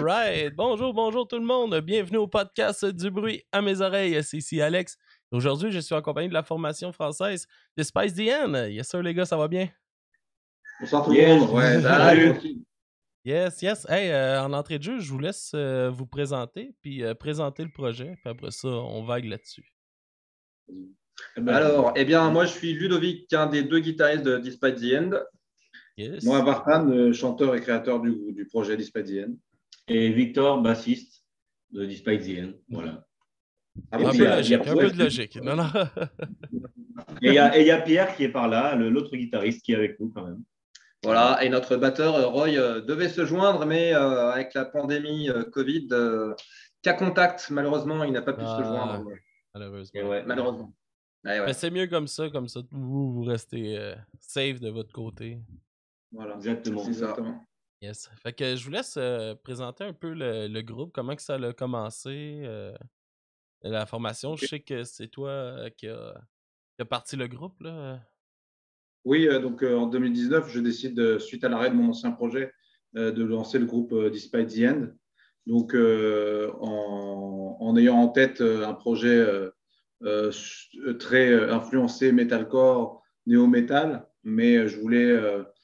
right. Bonjour tout le monde. Bienvenue au podcast du bruit à mes oreilles. C'est ici Alex. Aujourd'hui, je suis en compagnie de la formation française de Spice the End. Yes sir les gars, ça va bien? Bonsoir tout le monde. Ouais, salut. Yes. Hey, en entrée de jeu, je vous laisse vous présenter, puis présenter le projet, puis après ça, on vague là-dessus. Alors, moi je suis Ludovic, un des deux guitaristes de Despite the End. Yes. Moi, Vartan, chanteur et créateur du projet Despite the End. Et Victor, bassiste de Despite the End. Voilà. Un peu de logique. Non. Et il y a Pierre qui est par là, l'autre guitariste qui est avec nous quand même. Voilà, et notre batteur, Roy, devait se joindre, mais avec la pandémie Covid, cas contact, malheureusement, il n'a pas pu se joindre. Malheureusement. Ouais, malheureusement. Ouais. Mais c'est mieux comme ça vous restez safe de votre côté. Voilà, exactement. Yes. Fait que je vous laisse présenter un peu le groupe, comment que ça a commencé, la formation. Okay. Je sais que c'est toi qui a parti le groupe, là. Oui, donc en 2019, je décide, suite à l'arrêt de mon ancien projet, de lancer le groupe Despite the End. Donc, en ayant en tête un projet très influencé metalcore, néo-metal, mais je voulais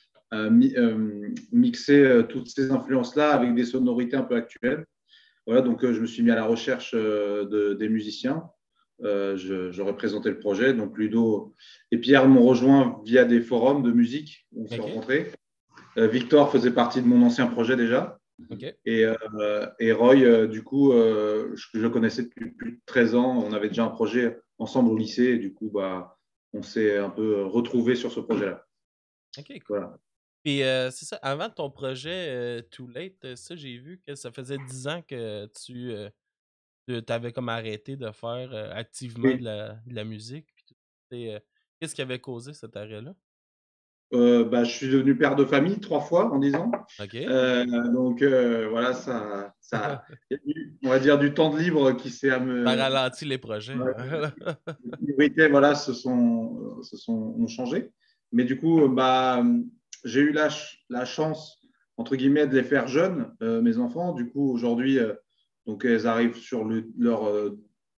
mixer toutes ces influences-là avec des sonorités un peu actuelles. Voilà, donc je me suis mis à la recherche des musiciens. J'aurais présenté le projet. Donc Ludo et Pierre m'ont rejoint via des forums de musique où on s'est rencontrés. Victor faisait partie de mon ancien projet déjà. Okay. Et Roy, du coup, je le connaissais depuis plus de 13 ans. On avait déjà un projet ensemble au lycée. Et du coup, on s'est un peu retrouvés sur ce projet-là. OK, cool. Voilà. Puis c'est ça, avant ton projet Too Late, ça, j'ai vu que ça faisait 10 ans que tu avais comme arrêté de faire activement de la musique. Qu'est-ce qui avait causé cet arrêt-là? Je suis devenu père de famille 3 fois en 10 ans. Okay. Donc, voilà, ça on va dire du temps de libre qui s'est Ça ralentit les projets. Les priorités, voilà, ont changé. Mais du coup, j'ai eu la chance, entre guillemets, de les faire jeunes, mes enfants. Du coup, aujourd'hui, donc, elles arrivent sur leurs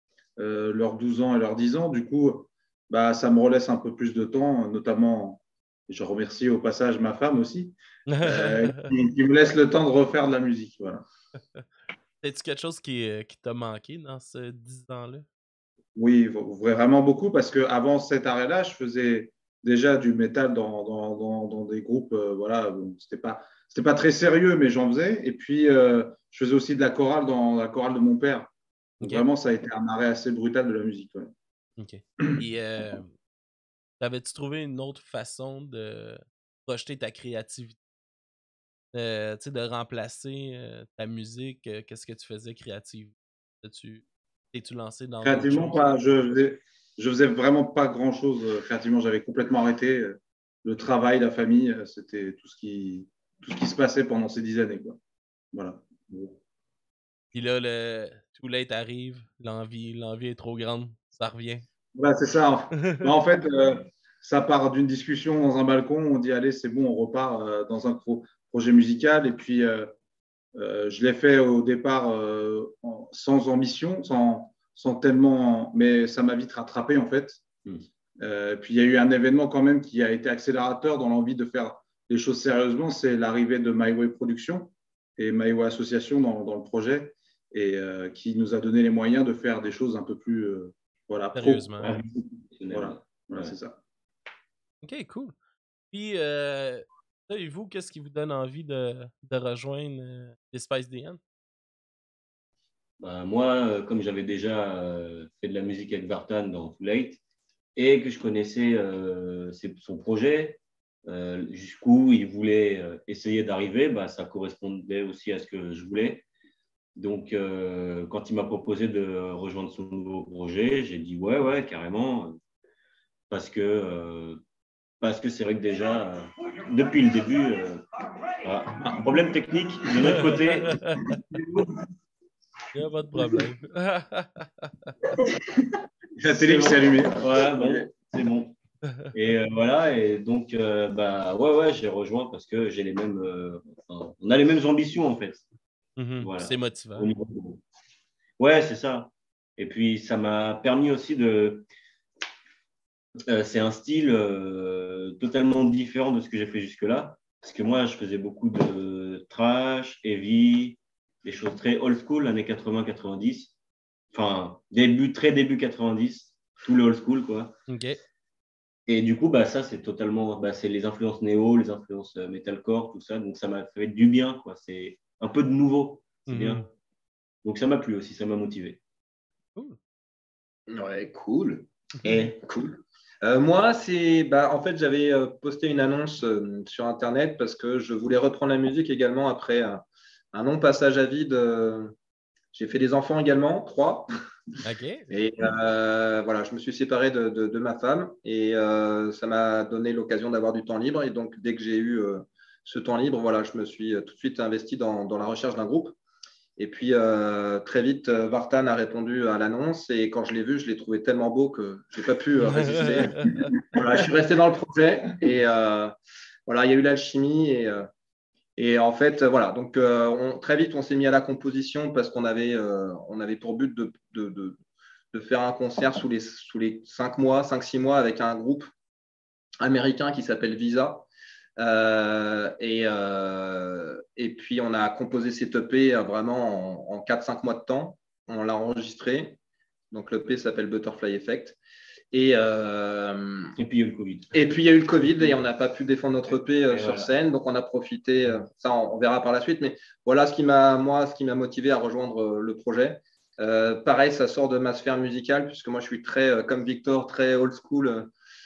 12 ans et leurs 10 ans. Du coup, ça me relaisse un peu plus de temps, notamment, je remercie au passage ma femme aussi, qui me laisse le temps de refaire de la musique. Voilà. Est-ce quelque chose qui t'a manqué dans ces 10 ans-là? Oui, vraiment beaucoup, parce qu'avant cet arrêt-là, je faisais déjà du métal dans des groupes. Voilà, c'était pas très sérieux, mais j'en faisais. Et puis, je faisais aussi de la chorale dans la chorale de mon père. Donc, vraiment, ça a été un arrêt assez brutal de la musique. Ouais. OK. Et t'avais-tu trouvé une autre façon de projeter ta créativité? De remplacer ta musique, qu'est-ce que tu faisais créativement? T'es-tu lancé dans créativement, pas. Je faisais vraiment pas grand-chose créativement. J'avais complètement arrêté. Le travail, la famille, c'était tout ce qui se passait pendant ces 10 années. Quoi. Voilà. Puis là, le Too Late arrive, l'envie est trop grande, ça revient. C'est ça. En fait, ça part d'une discussion dans un balcon. On dit, allez, c'est bon, on repart dans un projet musical. Et puis, je l'ai fait au départ sans ambition, sans tellement, mais ça m'a vite rattrapé en fait. Puis il y a eu un événement quand même qui a été accélérateur dans l'envie de faire les choses sérieusement, c'est l'arrivée de My Way Production et My Way Association dans le projet et qui nous a donné les moyens de faire des choses un peu plus sérieusement. Voilà, c'est ça. Ok, cool. Puis et vous, qu'est-ce qui vous donne envie de rejoindre Despite the End? Moi, comme j'avais déjà fait de la musique avec Vartan dans Too Late et que je connaissais son projet, jusqu'où il voulait essayer d'arriver, ça correspondait aussi à ce que je voulais. Donc, quand il m'a proposé de rejoindre son nouveau projet, j'ai dit ouais, carrément, parce que c'est vrai que déjà, depuis le début, un problème technique de notre côté. Il n'y a pas de problème. La télé qui s'est allumée. Ouais, bon, c'est bon. Et voilà, et donc, ouais, j'ai rejoint parce que j'ai les mêmes, on a les mêmes ambitions en fait. Voilà. C'est motivant. Ouais, c'est ça. Et puis, ça m'a permis aussi de. C'est un style totalement différent de ce que j'ai fait jusque-là. Parce que moi, je faisais beaucoup de thrash, heavy, des choses très old school, années 80-90. Enfin, très début 90, tout le old school, quoi. OK. Et du coup, bah, ça, c'est totalement. Bah, c'est les influences néo, les influences metalcore, tout ça. Donc, ça m'a fait du bien, quoi. C'est un peu de nouveau. C'est bien. Donc, ça m'a plu aussi, ça m'a motivé. Cool. Ouais, cool. Et Cool. Moi, en fait, j'avais posté une annonce sur Internet parce que je voulais reprendre la musique également après un long passage à vide. J'ai fait des enfants également, 3. OK. Et voilà, je me suis séparé de ma femme et ça m'a donné l'occasion d'avoir du temps libre. Et donc, dès que j'ai eu ce temps libre, voilà, je me suis tout de suite investi dans la recherche d'un groupe. Et puis, très vite, Vartan a répondu à l'annonce. Et quand je l'ai vu, je l'ai trouvé tellement beau que je n'ai pas pu résister. Voilà, je suis resté dans le projet. Et voilà, il y a eu l'alchimie. Et en fait, voilà. Donc, très vite, on s'est mis à la composition parce qu'on avait pour but de faire un concert sous les 5-6 mois avec un groupe américain qui s'appelle Visa. Et puis, on a composé cet EP vraiment en 4-5 mois de temps. On l'a enregistré. Donc, l'EP s'appelle Butterfly Effect. puis, il y a eu le Covid. Et puis, il y a eu le Covid et on n'a pas pu défendre notre EP sur voilà. scène. Donc, on a profité. Ça, on verra par la suite. Mais voilà ce qui m'a motivé à rejoindre le projet. Pareil, ça sort de ma sphère musicale puisque moi, je suis très, comme Victor, très old school.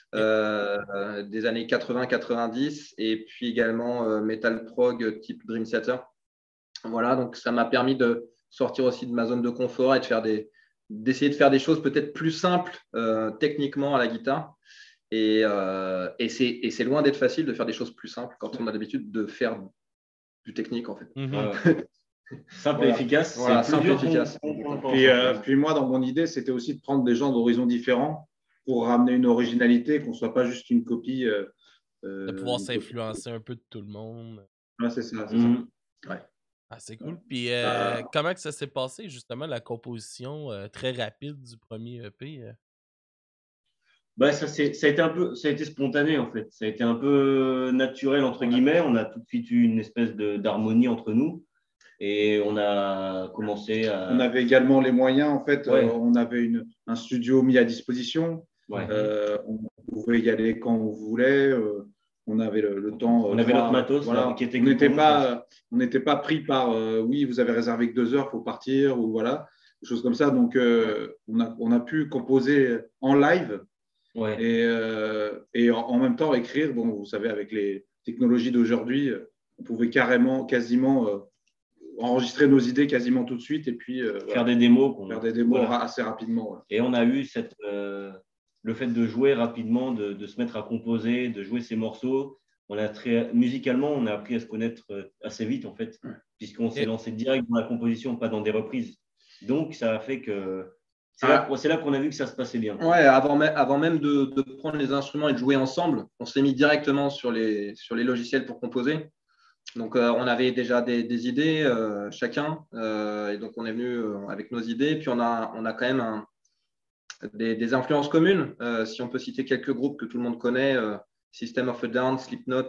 Des années 80-90 et puis également metal prog type Dream Theater. Voilà, donc ça m'a permis de sortir aussi de ma zone de confort et d'essayer de faire des choses peut-être plus simples techniquement à la guitare. Et c'est loin d'être facile de faire des choses plus simples quand on a l'habitude de faire du technique en fait. Simple et efficace. Voilà, simple et efficace. Puis moi, dans mon idée, c'était aussi de prendre des gens d'horizons différents pour ramener une originalité, qu'on ne soit pas juste une copie. De pouvoir s'influencer un peu de tout le monde. Ouais, c'est ça. Ouais. Ah, c'est cool. Puis comment que ça s'est passé, justement, la composition très rapide du premier EP? Bah, ça a été spontané, en fait. Ça a été un peu naturel, entre guillemets. On a tout de suite eu une espèce d'harmonie entre nous. Et on a commencé à. On avait également les moyens, en fait. Ouais. On avait un studio mis à disposition. Ouais. On pouvait y aller quand on voulait. On avait le temps. On avait notre matos. Voilà. Qui était on n'était pas pris par oui, vous avez réservé que 2 heures, il faut partir, ou voilà, des choses comme ça. Donc, on a pu composer en live. Ouais. Et en même temps écrire. Bon, vous savez, avec les technologies d'aujourd'hui, on pouvait quasiment enregistrer nos idées quasiment tout de suite et puis faire des démos. Assez rapidement. Ouais. Et on a eu le fait de jouer rapidement, de se mettre à composer, de jouer ces morceaux. Musicalement, on a appris à se connaître assez vite, en fait, puisqu'on s'est lancé direct dans la composition, pas dans des reprises. Donc, ça a fait que c'est là qu'on a vu que ça se passait bien. Ouais, avant même de prendre les instruments et de jouer ensemble, on s'est mis directement sur les logiciels pour composer. Donc, on avait déjà des idées chacun. Et donc, on est venu avec nos idées. Puis, on a quand même des influences communes. Si on peut citer quelques groupes que tout le monde connaît, System of a Down, Slipknot,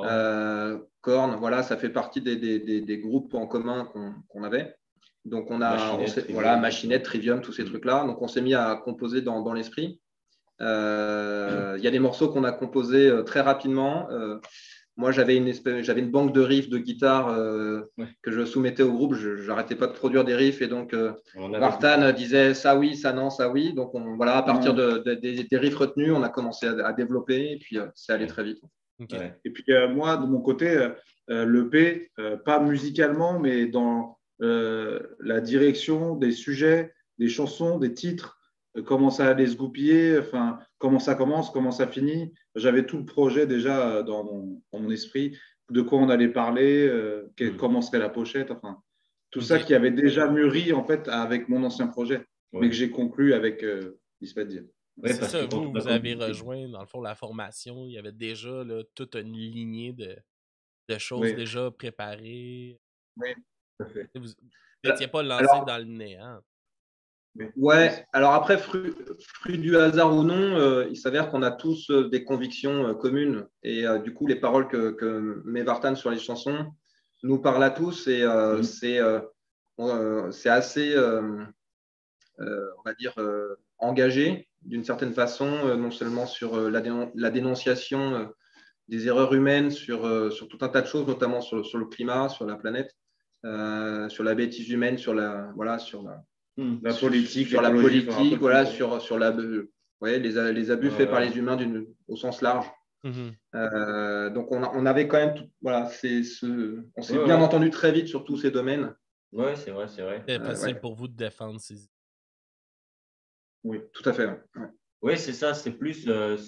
Korn, voilà, ça fait partie des groupes en commun qu'on avait. Donc, Machinette, Trivium, tous ces trucs-là. Donc, on s'est mis à composer dans l'esprit. Il y a des morceaux qu'on a composés très rapidement. Moi, j'avais une banque de riffs de guitare que je soumettais au groupe. Je n'arrêtais pas de produire des riffs. Et donc, Vartan disait ça oui, ça non, ça oui. Donc, à partir des riffs retenus, on a commencé à développer. Et puis, c'est allé très vite. Okay. Ouais. Et puis, moi, de mon côté, l'EP, pas musicalement, mais dans la direction des sujets, des chansons, des titres, comment ça allait se goupiller, enfin, comment ça commence, comment ça finit. J'avais tout le projet déjà dans mon esprit, de quoi on allait parler, comment serait la pochette, enfin, tout ça qui avait déjà mûri en fait avec mon ancien projet, mais que j'ai conclu avec Lispadia. Ouais, c'est ça, vous avez rejoint, dans le fond, la formation. Il y avait déjà toute une lignée de choses déjà préparées. Oui. Vous n'étiez pas lancé Alors, dans le néant. ouais, alors après, fruit du hasard ou non, il s'avère qu'on a tous des convictions communes. Et du coup, les paroles que met Vartan sur les chansons nous parlent à tous. Et c'est assez, on va dire, engagé d'une certaine façon, non seulement sur la dénonciation des erreurs humaines, sur tout un tas de choses, notamment sur le climat, sur la planète, sur la bêtise humaine, sur la politique, sur la l'écologie, politique, voilà, sur les abus faits par les humains au sens large. Donc on avait quand même, on s'est bien entendu très vite sur tous ces domaines. Ouais, c'est vrai. C'est facile pour vous de défendre ces idées. Oui, tout à fait. Oui, c'est ça, c'est plus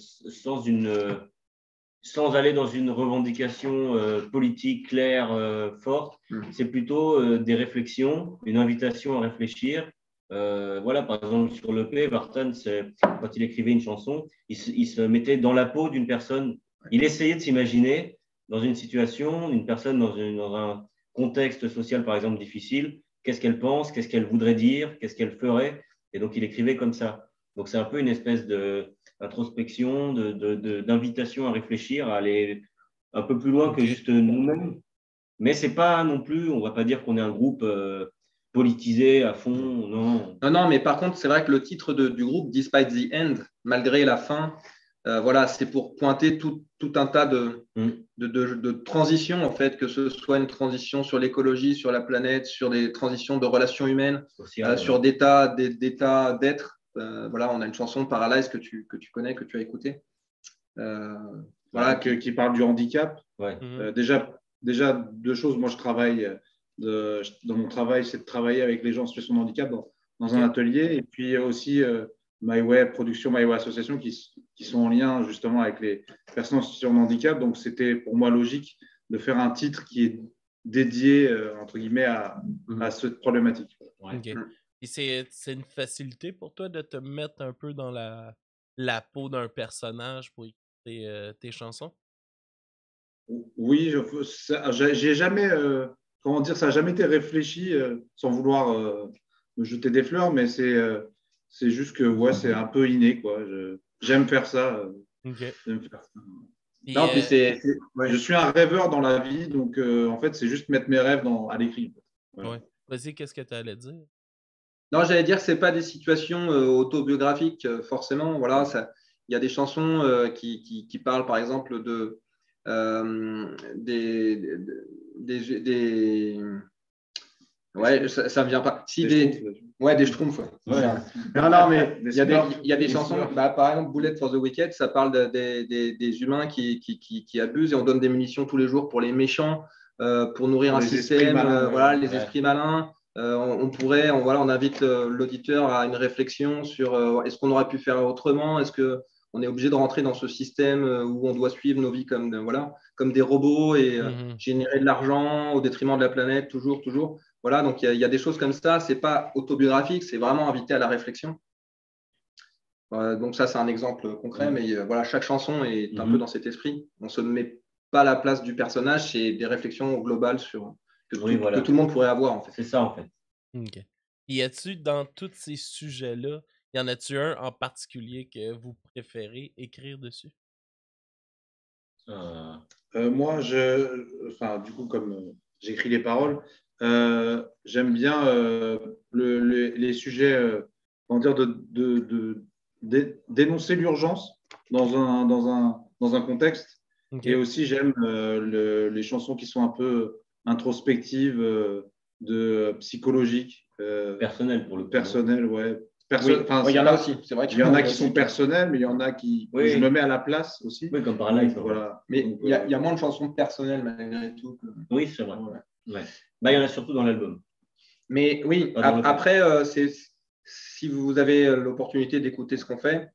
sans aller dans une revendication politique claire, forte. C'est plutôt des réflexions, une invitation à réfléchir. Voilà, par exemple, sur l'EP, Vartan, quand il écrivait une chanson, il se mettait dans la peau d'une personne. Il essayait de s'imaginer dans une situation, une personne dans un contexte social, par exemple, difficile. Qu'est-ce qu'elle pense, qu'est-ce qu'elle voudrait dire, qu'est-ce qu'elle ferait. Et donc, il écrivait comme ça. Donc, c'est un peu une espèce d'introspection, d'invitation à réfléchir, à aller un peu plus loin que juste nous-mêmes. Mais c'est pas non plus, on va pas dire qu'on est un groupe politisé à fond, non. Non, mais par contre, c'est vrai que le titre du groupe, Despite the End, malgré la fin, voilà, c'est pour pointer tout un tas de transitions, en fait, que ce soit une transition sur l'écologie, sur la planète, sur des transitions de relations humaines, sur d'état d'être. Voilà, on a une chanson Paralyze que tu connais, que tu as écouté. Voilà, qui parle du handicap. Ouais. Déjà, deux choses. Moi, je travaille dans mon travail, c'est de travailler avec les gens en situation de handicap dans un atelier. Et puis aussi Production My Way Association qui sont en lien justement avec les personnes en situation de handicap. Donc, c'était pour moi logique de faire un titre qui est dédié, entre guillemets, à cette problématique. Ouais. Okay. Et c'est une facilité pour toi de te mettre un peu dans la peau d'un personnage pour écouter tes chansons? Oui, j'ai jamais, comment dire, ça n'a jamais été réfléchi sans vouloir me jeter des fleurs, mais c'est juste que ouais, c'est un peu inné, quoi. J'aime faire ça. Okay. J'aime faire ça. Et, Non, puis Je suis un rêveur dans la vie, donc en fait, c'est juste mettre mes rêves à l'écrit. Voilà. Ouais. Vas-y, qu'est-ce que tu allais dire? Non, j'allais dire que c'est pas des situations autobiographiques forcément. Voilà, il y a des chansons qui parlent par exemple ouais, ça me vient pas. Si des schtroumpfs. Ouais. Non, mais il y a des chansons. Par exemple, Bullet for the Wicked, ça parle des humains qui abusent et on donne des munitions tous les jours pour les méchants, pour nourrir un système. Voilà, les esprits malins. On invite l'auditeur à une réflexion sur est-ce qu'on aurait pu faire autrement, est-ce qu'on est obligé de rentrer dans ce système où on doit suivre nos vies comme des robots et générer de l'argent au détriment de la planète, toujours. Voilà, donc il y a des choses comme ça, c'est pas autobiographique, c'est vraiment invité à la réflexion. Donc ça, c'est un exemple concret, mais voilà, chaque chanson est un peu dans cet esprit. On ne se met pas à la place du personnage, c'est des réflexions globales que tout le monde pourrait avoir, en fait. C'est ça, en fait. OK. Y a-tu, dans tous ces sujets-là, y en a-tu un en particulier que vous préférez écrire dessus? Moi, du coup, comme j'écris les paroles, j'aime bien les sujets, comment dire, d'énoncer l'urgence dans un contexte. Okay. Et aussi, j'aime les chansons qui sont un peu introspectives, psychologiques. Personnelles pour le coup. Personnelles, ouais. Il y en a aussi. C'est vrai qu'il y en a qui sont personnelles, mais il y en a qui je me mets à la place aussi. Oui, comme par là. Voilà. Mais il y a moins de chansons personnelles malgré tout. Oui, c'est vrai. Ouais. Il y en a surtout dans l'album. Mais oui, après, si vous avez l'opportunité d'écouter ce qu'on fait,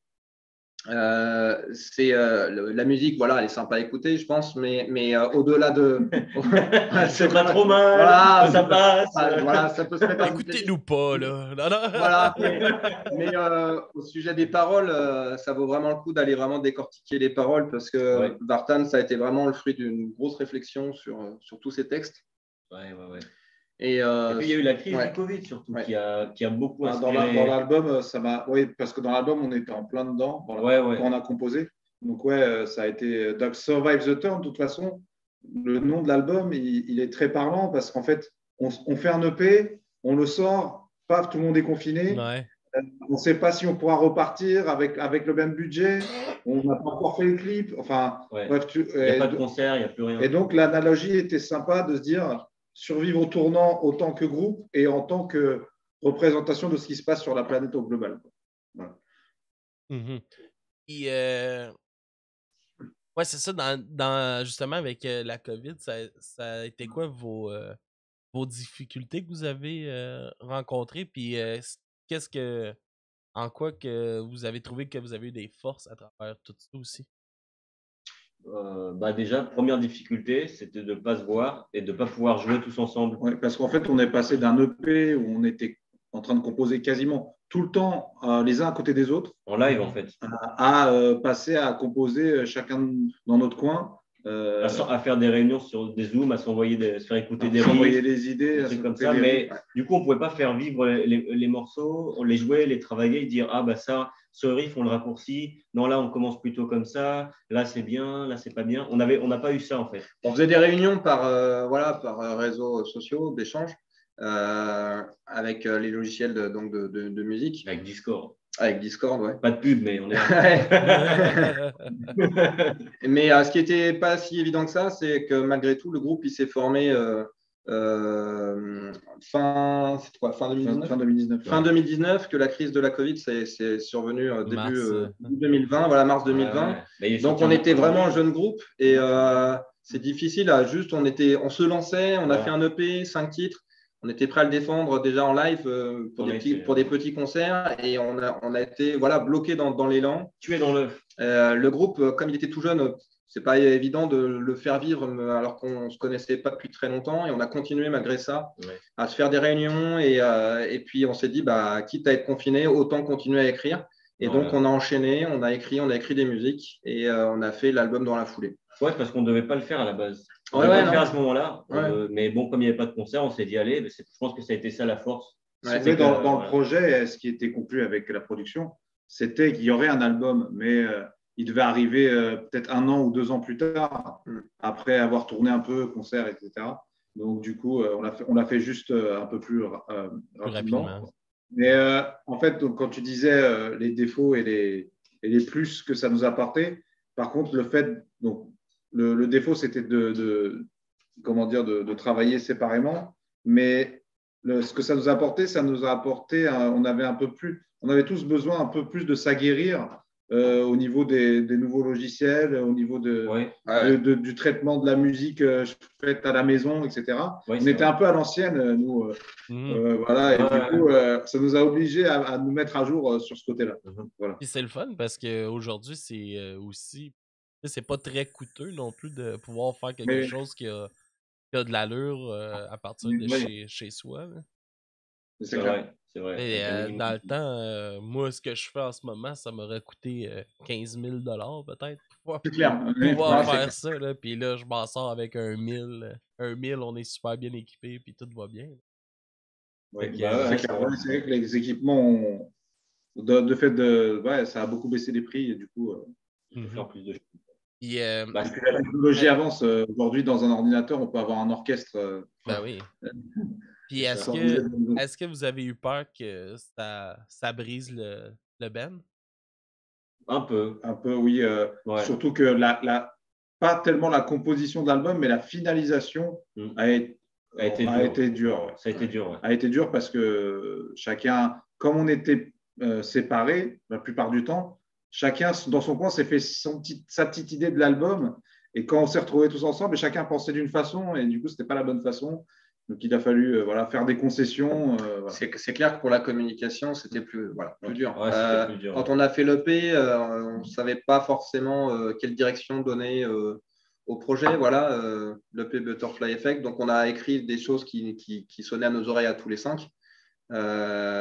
la musique, voilà, elle est sympa à écouter, je pense, mais au-delà de. C'est pas trop mal, voilà, ça passe. Voilà, ça peut se mettre. Écoutez-nous pas, là. Non. Voilà, mais au sujet des paroles, ça vaut vraiment le coup d'aller vraiment décortiquer les paroles parce que Vartan, ça a été vraiment le fruit d'une grosse réflexion sur tous ces textes. Ouais. Et puis, il y a eu la crise ouais. du Covid, surtout, Ouais. qui a beaucoup Dans inspiré. l'album, ça m'a. Oui, parce que dans l'album, on était en plein dedans Ouais. quand on a composé. Donc, ça a été Doug Survive the Turn. De toute façon, le nom de l'album, il est très parlant parce qu'en fait, on fait un EP, on le sort, paf, tout le monde est confiné. Ouais. On ne sait pas si on pourra repartir avec le même budget. On n'a pas encore fait le clip. Enfin, Ouais. bref, Il n'y a pas de concert, il n'y a plus rien. et donc, l'analogie était sympa de se dire survivre au tournant autant que groupe et en tant que représentation de ce qui se passe sur la planète au global. Voilà. Mhm. Et, ouais, c'est ça. Justement, avec la COVID, ça a été quoi vos difficultés que vous avez rencontrées? Puis, en quoi que vous avez trouvé que vous avez eu des forces à travers tout ça aussi? Déjà, première difficulté, c'était de ne pas se voir et de ne pas pouvoir jouer tous ensemble. Ouais, parce qu'en fait, on est passé d'un EP où on était en train de composer quasiment tout le temps les uns à côté des autres En live, en fait. à passer à composer chacun dans notre coin. À faire des réunions sur des Zooms, à se faire écouter des s'envoyer riffs, des idées, des à trucs comme s'écouter ça. des Mais riffs. du coup, on ne pouvait pas faire vivre les morceaux, on les jouait, les travaillait, dire ah bah ça, ce riff, on le raccourcit. Non, là, on commence plutôt comme ça. Là, c'est bien, là, c'est pas bien. On n'a pas eu ça, en fait. On faisait des réunions par réseaux sociaux d'échange avec les logiciels de musique. Avec Discord. Avec Discord, ouais. Pas de pub, mais on est là. Mais ce qui n'était pas si évident que ça, c'est que malgré tout, le groupe il s'est formé fin 2019. Fin 2019, que la crise de la Covid c'est survenue début 2020, voilà, mars 2020. Ouais. Donc on était vraiment un jeune groupe et c'est difficile on se lançait, on a fait un EP, 5 titres. On était prêt à le défendre déjà en live pour des petits concerts et on a été bloqué dans l'élan. Tué dans l'œuf. Le groupe, comme il était tout jeune, c'est pas évident de le faire vivre alors qu'on ne se connaissait pas depuis très longtemps et on a continué malgré ça à se faire des réunions et puis on s'est dit quitte à être confiné, autant continuer à écrire. Et donc on a enchaîné, on a écrit des musiques et on a fait l'album dans la foulée. Ouais, parce qu'on ne devait pas le faire à la base. On devait le faire à ce moment-là. Mais bon, comme il n'y avait pas de concert, on s'est dit allez, je pense que ça a été ça la force. Dans le projet, ce qui était conclu avec la production, c'était qu'il y aurait un album, mais il devait arriver peut-être 1 an ou 2 ans plus tard, après avoir tourné un peu, concert, etc. Donc, du coup, on l'a fait juste un peu plus rapidement. Mais en fait, donc, quand tu disais les défauts et les plus que ça nous apportait, par contre, le défaut, c'était de travailler séparément. Mais ce que ça nous a apporté, on avait tous besoin un peu plus de s'aguerrir au niveau des nouveaux logiciels, au niveau du traitement de la musique faite à la maison, etc. On était un peu à l'ancienne, nous. Voilà, et du coup, ça nous a obligés à nous mettre à jour sur ce côté-là. Voilà. Et c'est le fun parce qu'aujourd'hui, c'est aussi. C'est pas très coûteux non plus de pouvoir faire quelque chose qui a de l'allure à partir de chez soi. Là. C'est vrai. Et, dans le temps, moi, ce que je fais en ce moment, ça m'aurait coûté 15 000 peut-être pour pouvoir faire ça. Là. Puis là, je m'en sors avec un 1000. Un 1000, on est super bien équipé puis tout va bien. C'est vrai que les équipements ça a beaucoup baissé les prix et du coup, faire plus de choses. parce que la technologie avance. Aujourd'hui, dans un ordinateur, on peut avoir un orchestre. Oui. Puis est-ce que vous avez eu peur que ça brise le band? Un peu, oui. Surtout que pas tellement la composition de l'album, mais la finalisation a été dure. Ça a été dur. Ouais. A été dur parce que chacun, comme on était séparés la plupart du temps, chacun dans son coin s'est fait sa petite idée de l'album. Et quand on s'est retrouvés tous ensemble, chacun pensait d'une façon et du coup, c'était pas la bonne façon. Donc, il a fallu faire des concessions. C'est clair que pour la communication, c'était plus dur. C'était plus dur. Quand on a fait l'EP, on ne savait pas forcément quelle direction donner au projet. Voilà, l'EP Butterfly Effect. Donc, on a écrit des choses qui sonnaient à nos oreilles à tous les 5.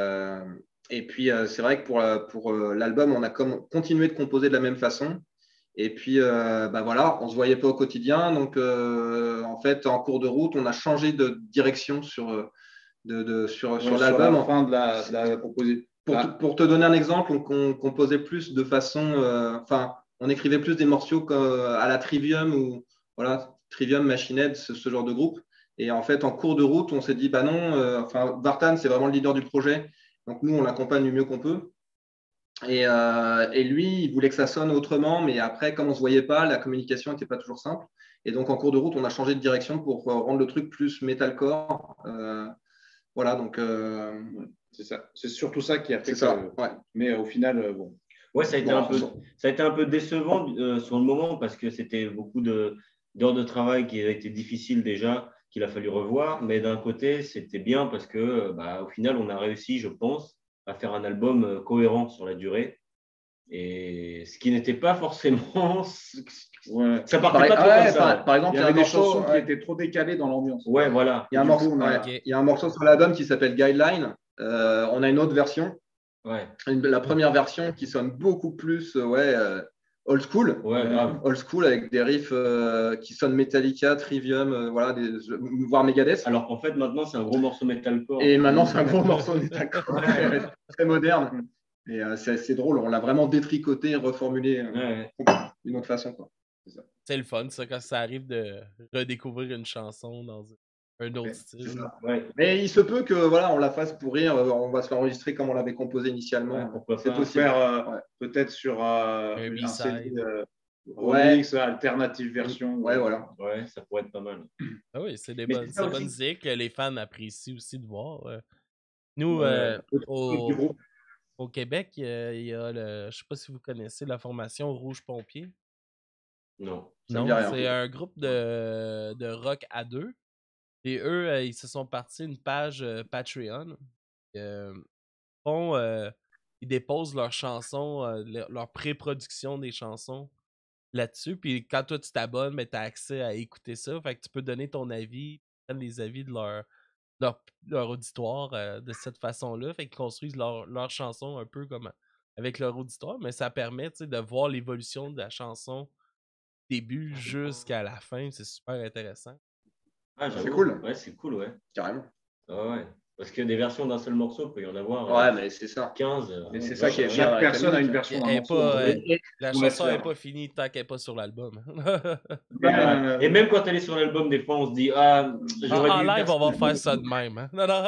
Et puis, c'est vrai que pour l'album, on a continué de composer de la même façon. Et puis, voilà, on ne se voyait pas au quotidien. Donc, en fait, en cours de route, on a changé de direction sur l'album. La fin de la proposition. Pour te donner un exemple, on composait plus de façon… on écrivait plus des morceaux à la Trivium ou voilà, Trivium, Machine Head, ce genre de groupe. Et en fait, en cours de route, on s'est dit, bah non, Vartan, c'est vraiment le leader du projet. Donc, nous, on l'accompagne du mieux qu'on peut. Et lui, il voulait que ça sonne autrement, mais après, comme on ne se voyait pas, la communication n'était pas toujours simple. Et donc, en cours de route, on a changé de direction pour rendre le truc plus metalcore. Voilà, donc… c'est ça. C'est surtout ça qui a fait que… Ça, ouais. Mais au final, bon. Ouais, ça a été un peu décevant sur le moment parce que c'était beaucoup d'heures de travail qui a été difficiles déjà, qu'il a fallu revoir. Mais d'un côté, c'était bien parce que, au final, on a réussi, je pense, à faire un album cohérent sur la durée. Et ce qui n'était pas forcément… Ouais. Ça partait pas trop comme ça. Par exemple, il y avait des chansons qui étaient trop décalées dans l'ambiance. Ouais, voilà. Il y a un morceau sur l'album qui s'appelle Guideline. On a une autre version. Ouais. La première version qui sonne beaucoup plus old school. Ouais, grave. Old school avec des riffs qui sonnent Metallica, Trivium, voire Megadeth. Alors qu'en fait, maintenant, c'est un gros morceau metalcore. Et maintenant, c'est un gros morceau metalcore. Très moderne. Et c'est drôle. On l'a vraiment détricoté, reformulé d'une autre façon, quoi. C'est le fun, ça, quand ça arrive de redécouvrir une chanson dans un autre style. Ouais. Mais il se peut que on la fasse pour rire, on va se l'enregistrer comme on l'avait composé initialement. Pourquoi c'est possible. Faire peut-être sur un CD remix, alternative version. Ouais, voilà. Ouais, ça pourrait être pas mal. Ah oui, c'est des bonnes idées que les fans apprécient aussi de voir. Nous, au Québec, il y a je sais pas si vous connaissez la formation Rouge Pompier. Non. C'est un groupe de rock à deux. Et eux, ils se sont partis une page Patreon. Ils déposent leurs chansons, leur pré-production des chansons là-dessus. Puis quand toi, tu t'abonnes, tu as accès à écouter ça. Fait que tu peux donner ton avis, prendre les avis de leur auditoire de cette façon-là. Fait qu'ils construisent leur chanson un peu comme avec leur auditoire. Mais ça permet de voir l'évolution de la chanson début jusqu'à la fin. C'est super intéressant. Ah, c'est cool. Ouais, c'est cool, ouais. Carrément. Ah ouais. Parce que des versions d'un seul morceau, il peut y en avoir. Ouais, mais c'est ça. 15. Mais c'est ça qui est chaque personne a une version d'un morceau. La chanson n'est pas finie tant qu'elle n'est pas sur l'album. Et même quand elle est sur l'album, des fois, on se dit en live, on va faire ça de même. Hein? Non.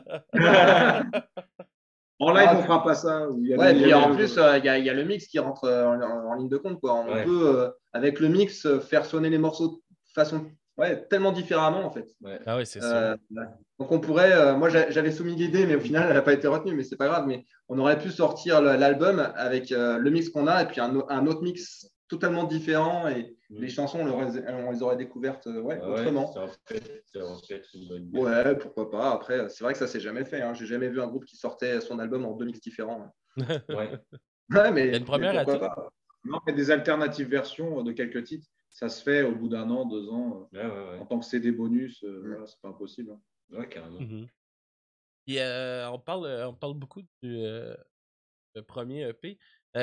En live, on fera pas ça. Et puis en plus, il y a le mix qui rentre en ligne de compte, quoi. On peut, avec le mix, faire sonner les morceaux de façon tellement différemment, en fait. Ouais. Ah oui, c'est sûr. Donc on pourrait, moi j'avais soumis l'idée, mais au final elle n'a pas été retenue, mais c'est pas grave. Mais on aurait pu sortir l'album avec le mix qu'on a et puis un autre mix totalement différent et les chansons on les aurait découvertes autrement. Ça aurait pu être une bonne idée. Ouais, pourquoi pas. Après, c'est vrai que ça s'est jamais fait. Hein. J'ai jamais vu un groupe qui sortait son album en deux mix différents. Ouais. Mais une première à tout. Non, mais des alternatives versions de quelques titres, ça se fait au bout d'un an, 2 ans. En tant que CD bonus, c'est pas impossible. Hein. Ouais, carrément. Et, on parle beaucoup du premier EP.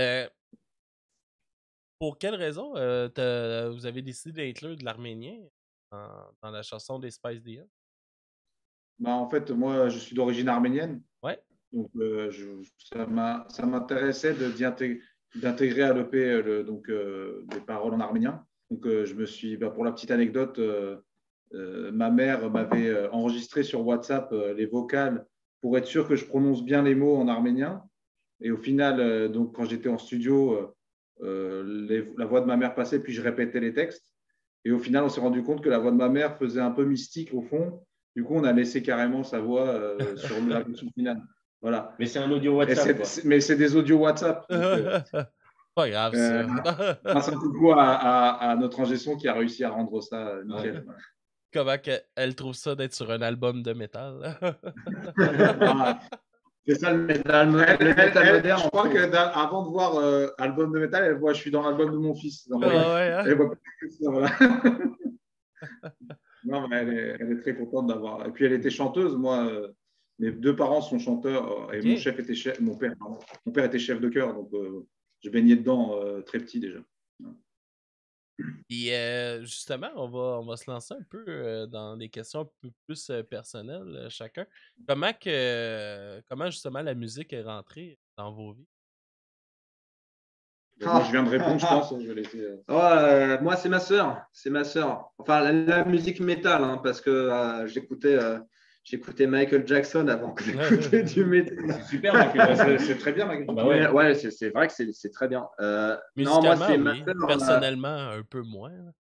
Pour quelle raison vous avez décidé d'inclure de l'arménien dans la chanson des Spice Dia? En fait, moi, je suis d'origine arménienne. Ouais. Donc, ça m'intéressait d'intégrer à l'EP des paroles en arménien. Donc, je me suis, pour la petite anecdote, ma mère m'avait enregistré sur WhatsApp les vocales pour être sûr que je prononce bien les mots en arménien. Et au final, donc, quand j'étais en studio, la voix de ma mère passait, puis je répétais les textes. Et au final, on s'est rendu compte que la voix de ma mère faisait un peu mystique au fond. Du coup, on a laissé carrément sa voix sur la version finale. Voilà. Mais c'est un audio WhatsApp. Mais c'est des audios WhatsApp. Pas grave, ça. Grâce un coucou à notre ingé son qui a réussi à rendre ça nickel. Ouais. Comment elle trouve ça d'être sur un album de métal? C'est ça le métal moderne. Je crois qu'avant de voir album de métal, elle voit je suis dans l'album de mon fils. Elle voit ça, voilà. Non, mais elle est très contente d'avoir. Et puis elle était chanteuse. Moi, mes 2 parents sont chanteurs et mon père était chef de chœur, donc je baignais dedans très petit déjà. Et justement, on va se lancer un peu dans des questions un peu plus personnelles, chacun. Comment justement la musique est rentrée dans vos vies? Moi, je viens de répondre, je pense. Je vais laisser, Moi, c'est ma sœur. C'est ma sœur. Enfin, la musique métal, hein, parce que j'écoutais Michael Jackson avant que j'écoutais du métal. C'est super, Michael. c'est très bien, Michael. Bah ouais. Ouais, c'est vrai que c'est très bien. Non, moi, Musicalement, c'est ma oui. sœur. Personnellement, un peu moins.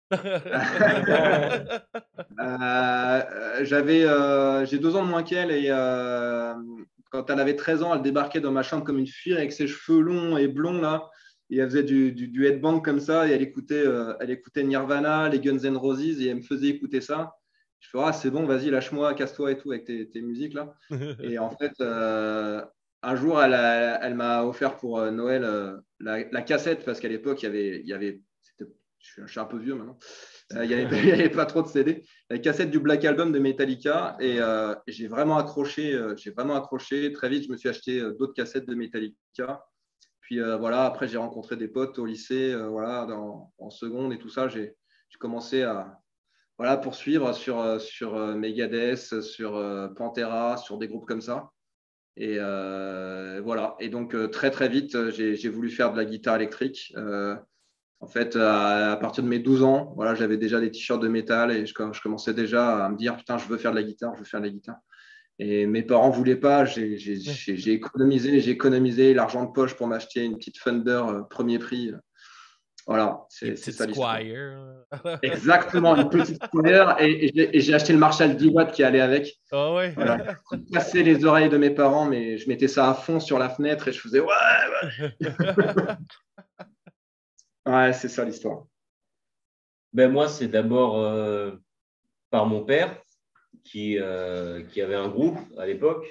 J'ai 2 ans de moins qu'elle et quand elle avait 13 ans, elle débarquait dans ma chambre comme une fille avec ses cheveux longs et blonds là. Et elle faisait du headbang comme ça et elle écoutait Nirvana, les Guns N' Roses et elle me faisait écouter ça. Je fais c'est bon, vas-y, lâche-moi, casse-toi et tout avec tes musiques là. Et en fait, un jour, elle m'a offert pour Noël la cassette parce qu'à l'époque, il y avait je suis un peu vieux maintenant. Il n'y avait pas trop de CD. La cassette du Black Album de Metallica et j'ai vraiment accroché. Très vite, je me suis acheté d'autres cassettes de Metallica. Puis voilà, après, j'ai rencontré des potes au lycée, voilà, en seconde et tout ça. J'ai commencé à poursuivre sur Megadeth, sur Pantera, sur des groupes comme ça. Et voilà. Et donc, très, très vite, j'ai voulu faire de la guitare électrique. En fait, à partir de mes 12 ans, voilà, j'avais déjà des t-shirts de métal et je commençais déjà à me dire putain, je veux faire de la guitare, je veux faire de la guitare. Et mes parents ne voulaient pas. J'ai économisé l'argent de poche pour m'acheter une petite Fender premier prix. Voilà, c'est ça l'histoire. Squire. Exactement, une petite Squire et j'ai acheté le Marshall D-Watt qui allait avec. Ah ouais. Voilà. Je cassais les oreilles de mes parents, mais je mettais ça à fond sur la fenêtre et je faisais ouais. Ouais, c'est ça l'histoire. Ben moi, c'est d'abord par mon père qui avait un groupe à l'époque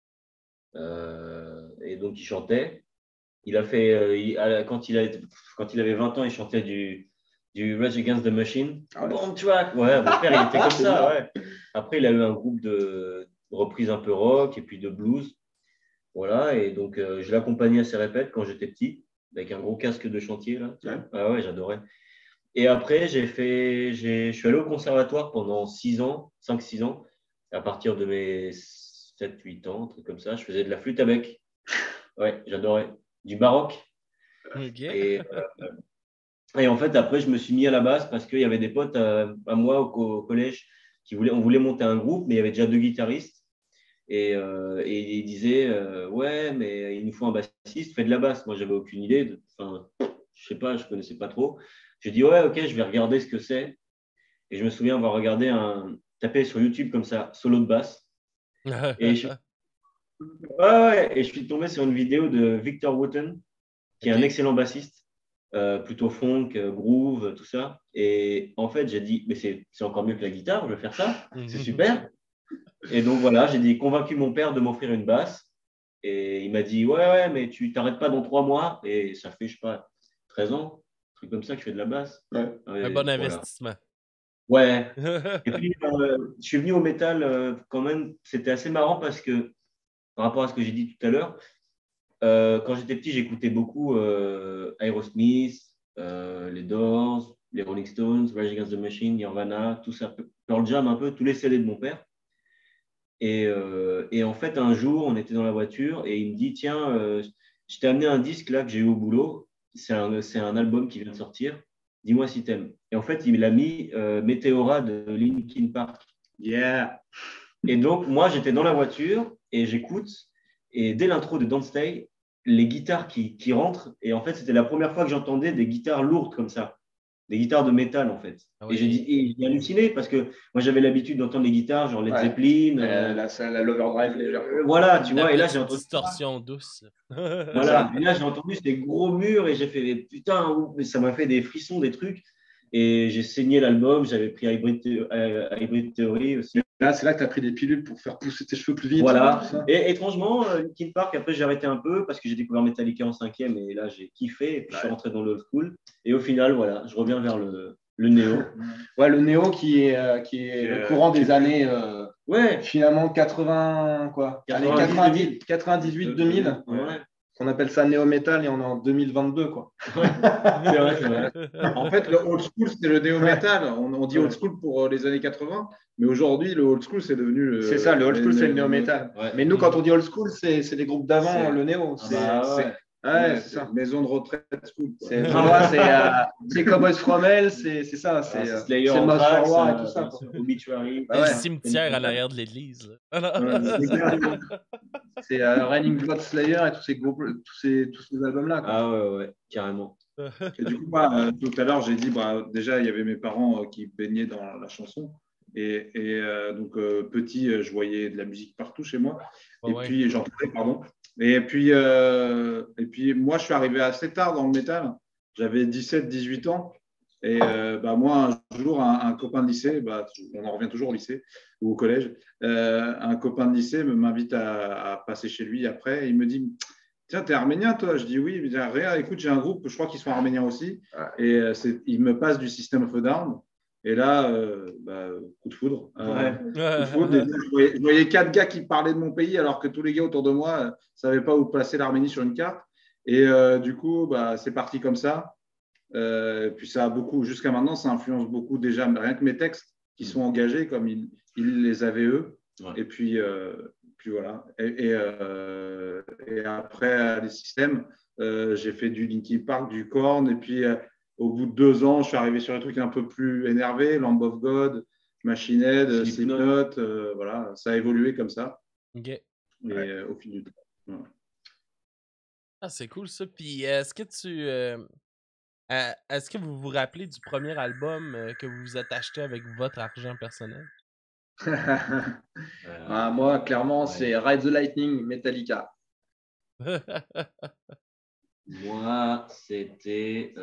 et donc il chantait. Il a fait, quand il avait 20 ans, il chantait du Rage Against the Machine. Ah ouais. Bomb track. Ouais, mon père, il était comme ça. Ouais. Après, il a eu un groupe de reprises un peu rock et puis de blues. Voilà, et donc je l'accompagnais à ses répètes quand j'étais petit, avec un gros casque de chantier. Là. Ouais. Ah ouais, j'adorais. Et après, je suis allé au conservatoire pendant 6 ans, 5-6 ans. À partir de mes 7-8 ans, un truc comme ça, je faisais de la flûte à bec. Ouais, j'adorais. Du baroque. Okay. Et en fait, après, je me suis mis à la basse parce qu'il y avait des potes à moi au collège on voulait monter un groupe, mais il y avait déjà 2 guitaristes. Et ils disaient ouais, mais il nous faut un bassiste, fais de la basse. Moi, j'avais aucune idée. Enfin, je sais pas, je connaissais pas trop. J'ai dit ouais, ok, je vais regarder ce que c'est. Et je me souviens avoir regardé tapé sur YouTube comme ça, solo de basse. Et je suis tombé sur une vidéo de Victor Wooten, qui est un excellent bassiste, plutôt funk, groove, tout ça. Et en fait, j'ai dit, mais c'est encore mieux que la guitare, je vais faire ça, c'est super. Et donc voilà, j'ai convaincu mon père de m'offrir une basse. Et il m'a dit, ouais, mais tu t'arrêtes pas dans 3 mois. Et ça fait, je sais pas, 13 ans, un truc comme ça que je fais de la basse. Ouais. Un bon investissement. Ouais. Et puis, je suis venu au métal quand même. C'était assez marrant parce que, par rapport à ce que j'ai dit tout à l'heure, quand j'étais petit, j'écoutais beaucoup Aerosmith, les Doors, les Rolling Stones, Rage Against the Machine, Nirvana, tout ça, Pearl Jam un peu, tous les CD de mon père. Et en fait, un jour, on était dans la voiture et il me dit, tiens, je t'ai amené un disque là que j'ai eu au boulot. C'est un album qui vient de sortir. Dis-moi si t'aimes. Et en fait, il a mis Meteora de Linkin Park. Yeah. Et donc, moi, j'étais dans la voiture et j'écoute. Et dès l'intro de Don't Stay, les guitares qui rentrent. Et en fait, c'était la première fois que j'entendais des guitares lourdes comme ça. Des guitares de métal, en fait. Ah oui. Et j'ai halluciné parce que moi, j'avais l'habitude d'entendre les guitares, genre Led Zeppelin. La l'overdrive légère. Voilà, tu vois. Et là, j'ai entendu distorsion douce. Voilà. Et là, j'ai entendu ces gros murs et j'ai fait putain, ça m'a fait des frissons, des trucs. Et j'ai saigné l'album, j'avais pris Hybrid Theory aussi. Là, c'est là que tu as pris des pilules pour faire pousser tes cheveux plus vite. Voilà. Et étrangement, Linkin Park, après, j'ai arrêté un peu parce que j'ai découvert Metallica en 5e et là, j'ai kiffé. Et puis, je suis rentré dans l'old school. Et au final, voilà, je reviens vers le néo. Ouais, le néo qui est le courant des années finalement 98-2000. Ouais. qu'on appelle ça néo-metal et on est en 2022, quoi. C'est vrai, c'est vrai. En fait, le old school, c'est le néo-metal. On dit old school pour les années 80, mais aujourd'hui, le old school, c'est devenu. C'est ça, le old school, c'est le néo-metal. Ouais. Mais nous, quand on dit old school, c'est les groupes d'avant, C'est- le néo. ouais. C'est ça. Maison de retraite school. Quoi. C'est Cowboys From Hell, c'est ça. C'est C'est Slayer, c'est Mouse Anthrax, for War et tout ça. Quoi. Obituary. Bah Le ouais. cimetière à l'arrière de l'église. là. C'est Raining Blood Slayer et tous ces groupes, tous ces albums-là. Quoi. Ah ouais, carrément. Et du coup, moi, tout à l'heure, j'ai dit, déjà, il y avait mes parents qui baignaient dans la chanson. Et donc, petit, je voyais de la musique partout chez moi. Puis, j'entendais, pardon. Et puis, moi, je suis arrivé assez tard dans le métal. J'avais 17-18 ans. Et moi, un jour, un copain de lycée, on en revient toujours au lycée ou au collège, un copain de lycée m'invite à passer chez lui après. Et il me dit, tiens, t'es arménien, toi? Je dis oui. Il me dit, Réa, écoute, j'ai un groupe, je crois qu'ils sont arméniens aussi. Et il me passe du System of a Down. Et là, coup de foudre. Coup de foudre. Je voyais 4 gars qui parlaient de mon pays, alors que tous les gars autour de moi ne savaient pas où placer l'Arménie sur une carte. Et du coup, c'est parti comme ça. Puis ça a beaucoup, jusqu'à maintenant, ça influence beaucoup déjà, rien que mes textes qui sont engagés comme ils les avaient eux. Ouais. Et puis voilà. Et après, les systèmes, j'ai fait du Linkin Park, du Korn, et puis au bout de 2 ans, je suis arrivé sur des trucs un peu plus énervés, Lamb of God, Machine Head, Slipknot, voilà, ça a évolué comme ça. Ok. Et au fil du temps. Voilà. Ah, c'est cool ça. Puis est-ce que vous vous rappelez du premier album que vous vous êtes acheté avec votre argent personnel? Moi, clairement, c'est Ride the Lightning, Metallica. Moi, c'était.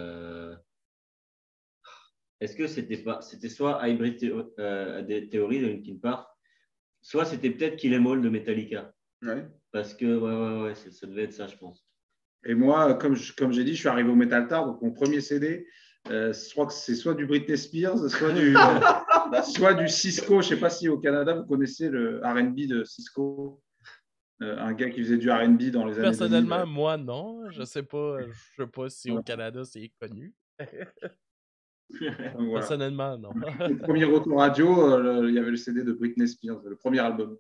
Est-ce que c'était soit Hybrid Theory de Linkin Park, soit c'était peut-être Kill 'Em All de Metallica. Ouais. Parce que ça devait être ça, je pense. Et moi, comme j'ai dit, je suis arrivé au Metal Tard, donc mon premier CD, je crois que c'est soit du Britney Spears, soit du Cisco. Je ne sais pas si au Canada, vous connaissez le R&B de Cisco. Un gars qui faisait du R&B dans les années 2000. Personnellement, moi, non. Je sais pas si au Canada, c'est connu. Voilà. Personnellement, non. Le premier retour radio, il y avait le CD de Britney Spears, le premier album.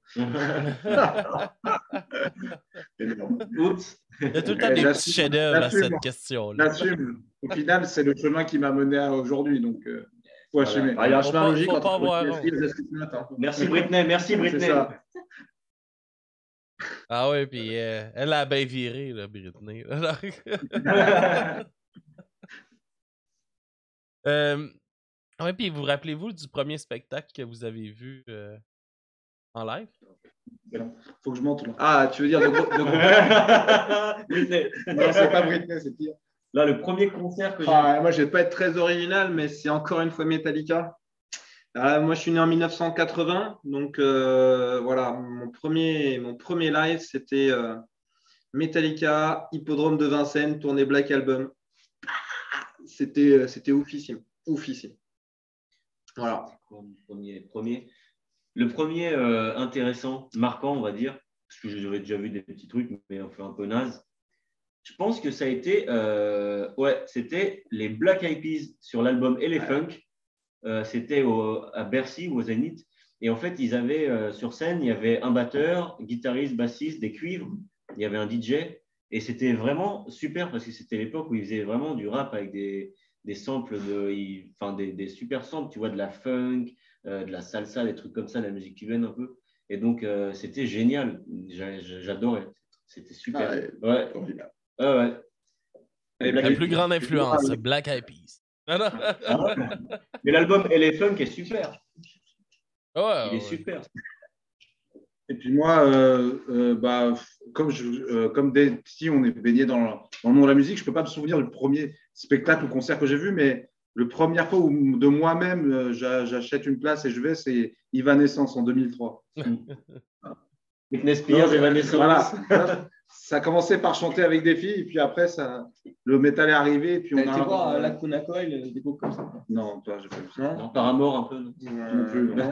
Oups. Il y a tout le temps des petits chefs-d'œuvre à cette question-là. J'assume. Au final, c'est le chemin qui m'a mené à aujourd'hui, donc faut assumer. Il y a un chemin logique faut pas avoir Merci Britney, merci Britney. Ah ouais, puis elle a bien viré, là, Britney. Ouais, puis vous rappelez-vous du premier spectacle que vous avez vu en live? Faut que je monte là. Ah, tu veux dire de groupe Britney. Non, c'est pas Britney, c'est pire. Là, le premier concert que j'ai moi, je vais pas être très original, mais c'est encore une fois Metallica. Moi, je suis né en 1980, donc voilà, mon premier live, c'était Metallica, Hippodrome de Vincennes, tournée Black Album. C'était oufissime. Voilà. Le premier intéressant, marquant, on va dire, parce que j'avais déjà vu des petits trucs, mais enfin un peu naze. Je pense que ça a été, c'était les Black Eyed Peas sur l'album Elephunk. C'était à Bercy ou au Zénith. Et en fait, ils avaient sur scène, il y avait un batteur, guitariste, bassiste, des cuivres, il y avait un DJ. Et c'était vraiment super parce que c'était l'époque où ils faisaient vraiment du rap avec des samples, des super samples, tu vois, de la funk, de la salsa, des trucs comme ça, de la musique cubaine un peu. Et donc, c'était génial. J'adorais. C'était super. Ouais. La plus grande influence, Black Eyed Peas. Mais l'album Elephunk est super. Il est super. Et puis moi, comme des petits, on est baigné dans le monde de la musique, je ne peux pas me souvenir du premier spectacle ou concert que j'ai vu, mais la première fois où de moi-même, j'achète une place et je vais, c'est Evanescence en 2003. Britney Spears, Evanescence. Voilà. Ça a commencé par chanter avec des filles, et puis après, le métal est arrivé. Et puis on a été voir la Kuna Coil, des groupes comme ça. Non, toi, j'ai pas vu ça. Non, Paramore un peu. Non plus. Non.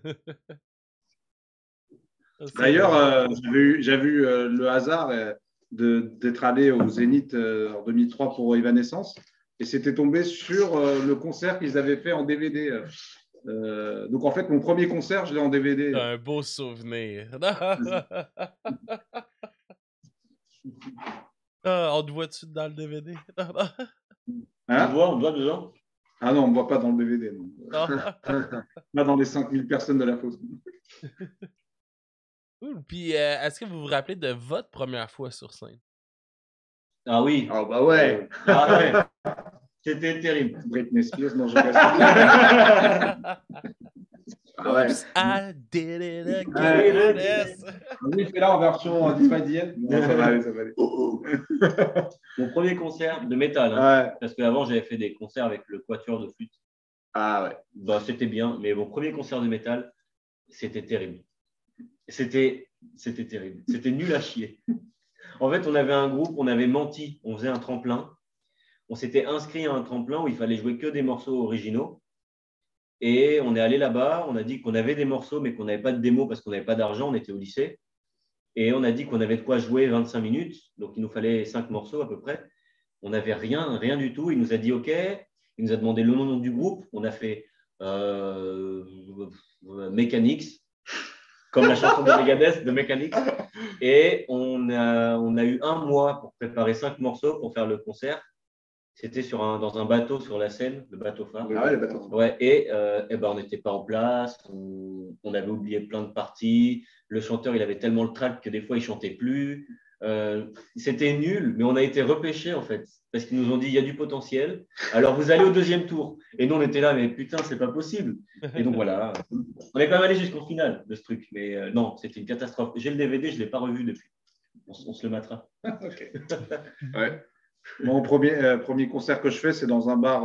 D'ailleurs, j'avais eu le hasard d'être allé au Zénith en 2003 pour Evanescence. Et c'était tombé sur le concert qu'ils avaient fait en DVD. Donc, en fait, mon premier concert, je l'ai en DVD. T'as un beau souvenir. On te voit-tu dans le DVD? Hein? On voit dedans. Ah non, on ne voit pas dans le DVD. Non. Pas dans les 5000 personnes de la fosse. Cool. Puis, est-ce que vous vous rappelez de votre première fois sur scène? Ah oui. Ah bah ouais. Ah ouais. C'était terrible. Britney Spears, non, je Ah ouais. Oops, I did it again. Yes. On fait là en version Disney. Non, ça va aller, ça va aller. Mon premier concert de métal, Ouais. parce qu'avant j'avais fait des concerts avec le quatuor de flûte. Ah ouais. Bah, c'était bien, mais mon premier concert de métal, c'était terrible. C'était terrible. C'était nul à chier. En fait, on avait un groupe, on avait menti, on faisait un tremplin. On s'était inscrit à un tremplin où il fallait jouer que des morceaux originaux. Et on est allé là-bas, on a dit qu'on avait des morceaux, mais qu'on n'avait pas de démo parce qu'on n'avait pas d'argent, on était au lycée. Et on a dit qu'on avait de quoi jouer 25 minutes, donc il nous fallait 5 morceaux à peu près. On n'avait rien du tout. Il nous a dit OK, il nous a demandé le nom du groupe. On a fait Mechanics, comme la chanson de Megadeth de Mechanics. Et on a eu un mois pour préparer 5 morceaux pour faire le concert. C'était dans un bateau sur la Seine, le bateau phare. Ah ouais, le bateau. Ouais, et ben, on n'était pas en place, on avait oublié plein de parties. Le chanteur, il avait tellement le trac que des fois, il ne chantait plus. C'était nul, mais on a été repêchés en fait, parce qu'ils nous ont dit il y a du potentiel, alors vous allez au deuxième tour. Et nous, on était là, mais putain, c'est pas possible. Et donc voilà, on est quand même allé jusqu'au final de ce truc, mais non, c'était une catastrophe. J'ai le DVD, je ne l'ai pas revu depuis. On se le mettra. Ok. Ouais. Mon premier concert que je fais, c'est dans un bar,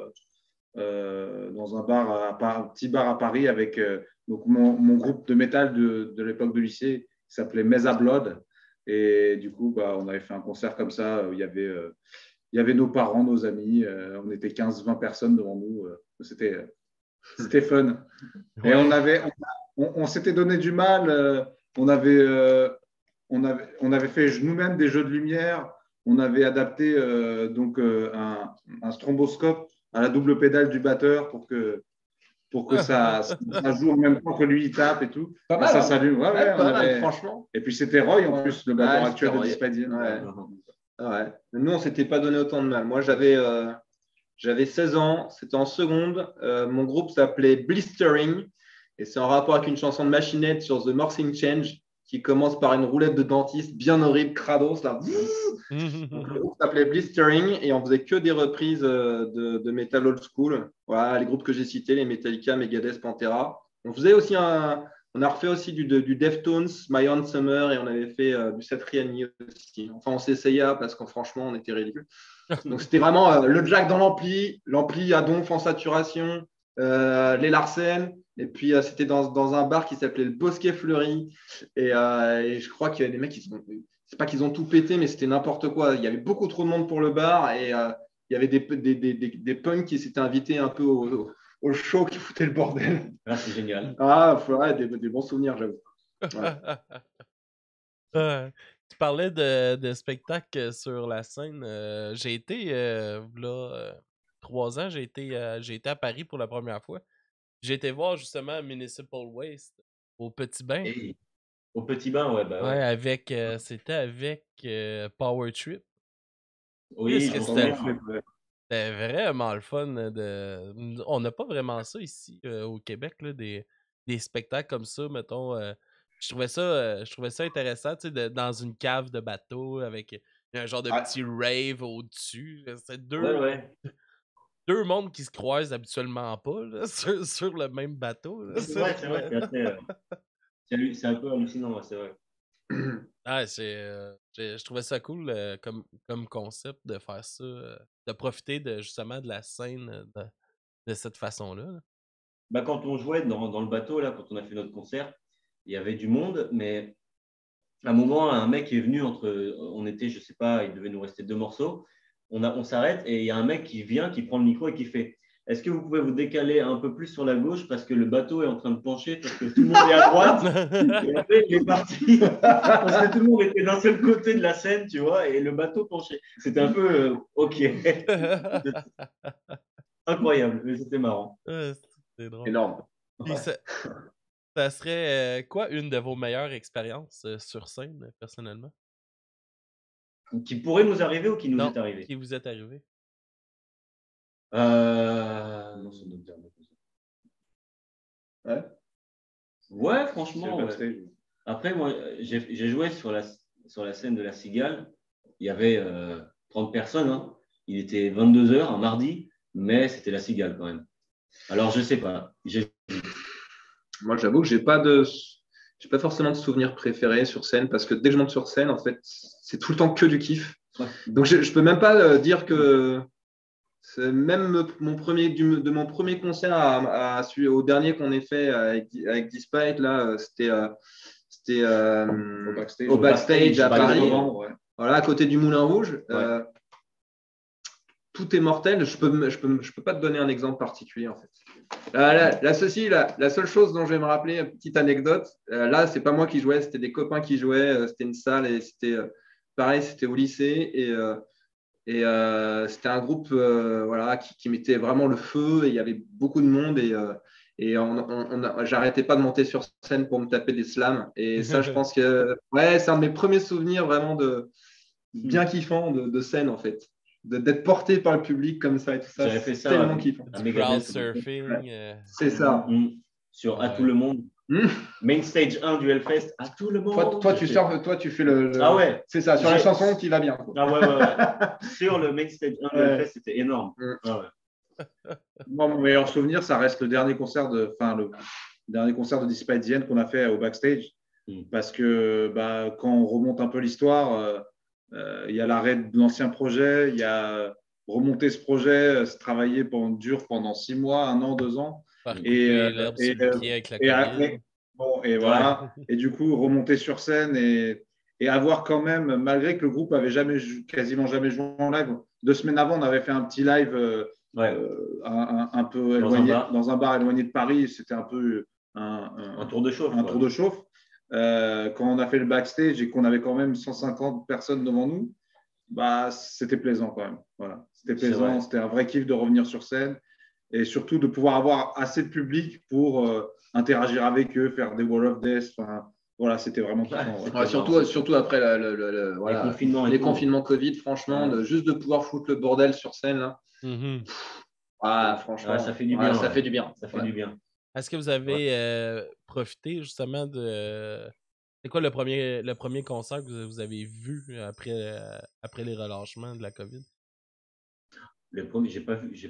un petit bar à Paris avec donc mon groupe de métal de l'époque de lycée qui s'appelait Mesa Blood. Et du coup, on avait fait un concert comme ça où il y avait nos parents, nos amis. On était 15-20 personnes devant nous. C'était fun. Ouais. Et on s'était donné du mal. On avait fait nous-mêmes des jeux de lumière. On avait adapté un stromboscope à la double pédale du batteur pour que ça joue en même temps que lui il tape et tout. Pas Et mal, ça hein. s'allume. Ouais, Ouais, pas mal, avait... franchement. Et puis c'était Roy en plus, le batteur Ouais, actuel de c'était Roy. Dispadien. Ouais. Ouais. Nous, on ne s'était pas donné autant de mal. Moi, j'avais 16 ans, c'était en seconde. Mon groupe s'appelait Blistering et c'est en rapport avec une chanson de Machinette sur The Morphing Change qui commence par une roulette de dentiste bien horrible, Krados. Là. Donc, le groupe s'appelait Blistering et on faisait que des reprises de metal old school. Voilà, les groupes que j'ai cités, les Metallica, Megadeth, Pantera. On a refait aussi du Deftones, My Own Summer et on avait fait du Satriani aussi. Enfin, on s'essayait parce qu'en franchement, on était ridicule. Donc, c'était vraiment le jack dans l'ampli à donf en saturation, les Larsen. Et puis, c'était dans un bar qui s'appelait le Bosquet Fleuri. Et je crois qu'il y avait des mecs c'est pas qu'ils ont tout pété, mais c'était n'importe quoi. Il y avait beaucoup trop de monde pour le bar et il y avait des punks qui s'étaient invités un peu au show qui foutait le bordel. Ah, c'est génial. Ah, ouais, des bons souvenirs, j'avoue. Ouais. Tu parlais de spectacles sur la scène. J'ai été, là, 3 ans, j'ai été à Paris pour la première fois. J'ai été voir justement Municipal Waste au Petit Bain. Et au Petit Bain, ouais. Bah, Ouais, c'était avec Power Trip. Oui, Qu'est-ce que j'entends c'était? bien. C'était vraiment le fun. On n'a pas vraiment ça ici au Québec, là, des spectacles comme ça, mettons. Je trouvais ça intéressant, tu sais, dans une cave de bateau avec un genre de petit rave au-dessus. C'est deux mondes qui se croisent habituellement pas là, sur le même bateau. Là. C'est vrai. C'est un peu hallucinant, c'est vrai. Ah, je trouvais ça cool comme concept de faire ça, de profiter justement de la scène de cette façon-là. Là. Bah, quand on jouait dans le bateau, là, quand on a fait notre concert, il y avait du monde, mais à un moment, un mec est venu on était, je sais pas, il devait nous rester 2 morceaux. On s'arrête et il y a un mec qui vient, qui prend le micro et qui fait est-ce que vous pouvez vous décaler un peu plus sur la gauche parce que le bateau est en train de pencher parce que tout le monde est à droite et après il est parti parce que tout le monde était d'un seul côté de la scène, tu vois, et le bateau penchait. C'était un peu ok. Incroyable, mais c'était marrant. C'est drôle. Énorme. Puis ça serait quoi une de vos meilleures expériences sur scène, personnellement? Qui pourrait nous arriver ou qui nous Non, est arrivé? qui vous est arrivé? Non, ça doit me dire beaucoup, ça. Ouais. Ouais, franchement. C'est le Ouais. backstage. Après, moi, j'ai joué sur la scène de la Cigale. Il y avait 30 personnes. Hein. Il était 22h un mardi, mais c'était la Cigale quand même. Alors, je sais pas. Moi, j'avoue que j'ai pas forcément de souvenirs préférés sur scène parce que dès que je monte sur scène, en fait, c'est tout le temps que du kiff. Ouais. Donc, je peux même pas dire que même de mon premier concert au dernier qu'on ait fait avec Despite, là, c'était au backstage à Paris, Ouais. voilà, à côté du Moulin Rouge. Ouais. Tout est mortel. Je peux pas te donner un exemple particulier en fait. La seule chose dont je vais me rappeler, une petite anecdote. Là, c'est pas moi qui jouais, c'était des copains qui jouaient. C'était une salle et c'était pareil, c'était au lycée et c'était un groupe voilà qui mettait vraiment le feu et il y avait beaucoup de monde et j'arrêtais pas de monter sur scène pour me taper des slams et ça, je pense que ouais, c'est un de mes premiers souvenirs vraiment de bien kiffant de scène en fait. D'être porté par le public comme ça et tout ça. J'avais fait ça tellement kiffant. Du crowd surfing. C'est ça. Sur À tout le monde. Main stage 1 du Hellfest. À tout le monde. Toi, tu surfes, toi, tu fais le. Ah ouais. C'est ça, sur la chanson qui va bien. Quoi. Ah ouais. Sur le main stage 1 du Hellfest, c'était énorme. Ah ouais. Moi, mon meilleur souvenir, ça reste le dernier concert de Despite the End qu'on a fait au backstage. Parce que quand on remonte un peu l'histoire, il y a l'arrêt de l'ancien projet, il y a remonter ce projet, se travailler pendant 6 mois, 1 an, 2 ans. Et voilà. Et du coup, remonter sur scène et avoir quand même, malgré que le groupe avait quasiment jamais joué en live, 2 semaines avant, on avait fait un petit live un peu éloigné, dans un bar éloigné de Paris. C'était un peu un tour de chauffe. Tour de chauffe. Quand on a fait le backstage et qu'on avait quand même 150 personnes devant nous, c'était plaisant quand même. Voilà. C'était plaisant, c'était un vrai kiff de revenir sur scène et surtout de pouvoir avoir assez de public pour interagir avec eux, faire des Wall of Death. Voilà, c'était vraiment kiffant. Surtout après les confinements Covid, franchement, juste de pouvoir foutre le bordel sur scène là. Franchement, ça fait du bien. Ça fait du bien. Ça fait du bien. Est-ce que vous avez profité justement de. C'est quoi le premier concert que vous avez vu après les relâchements de la COVID? Le premier, j'ai pas fait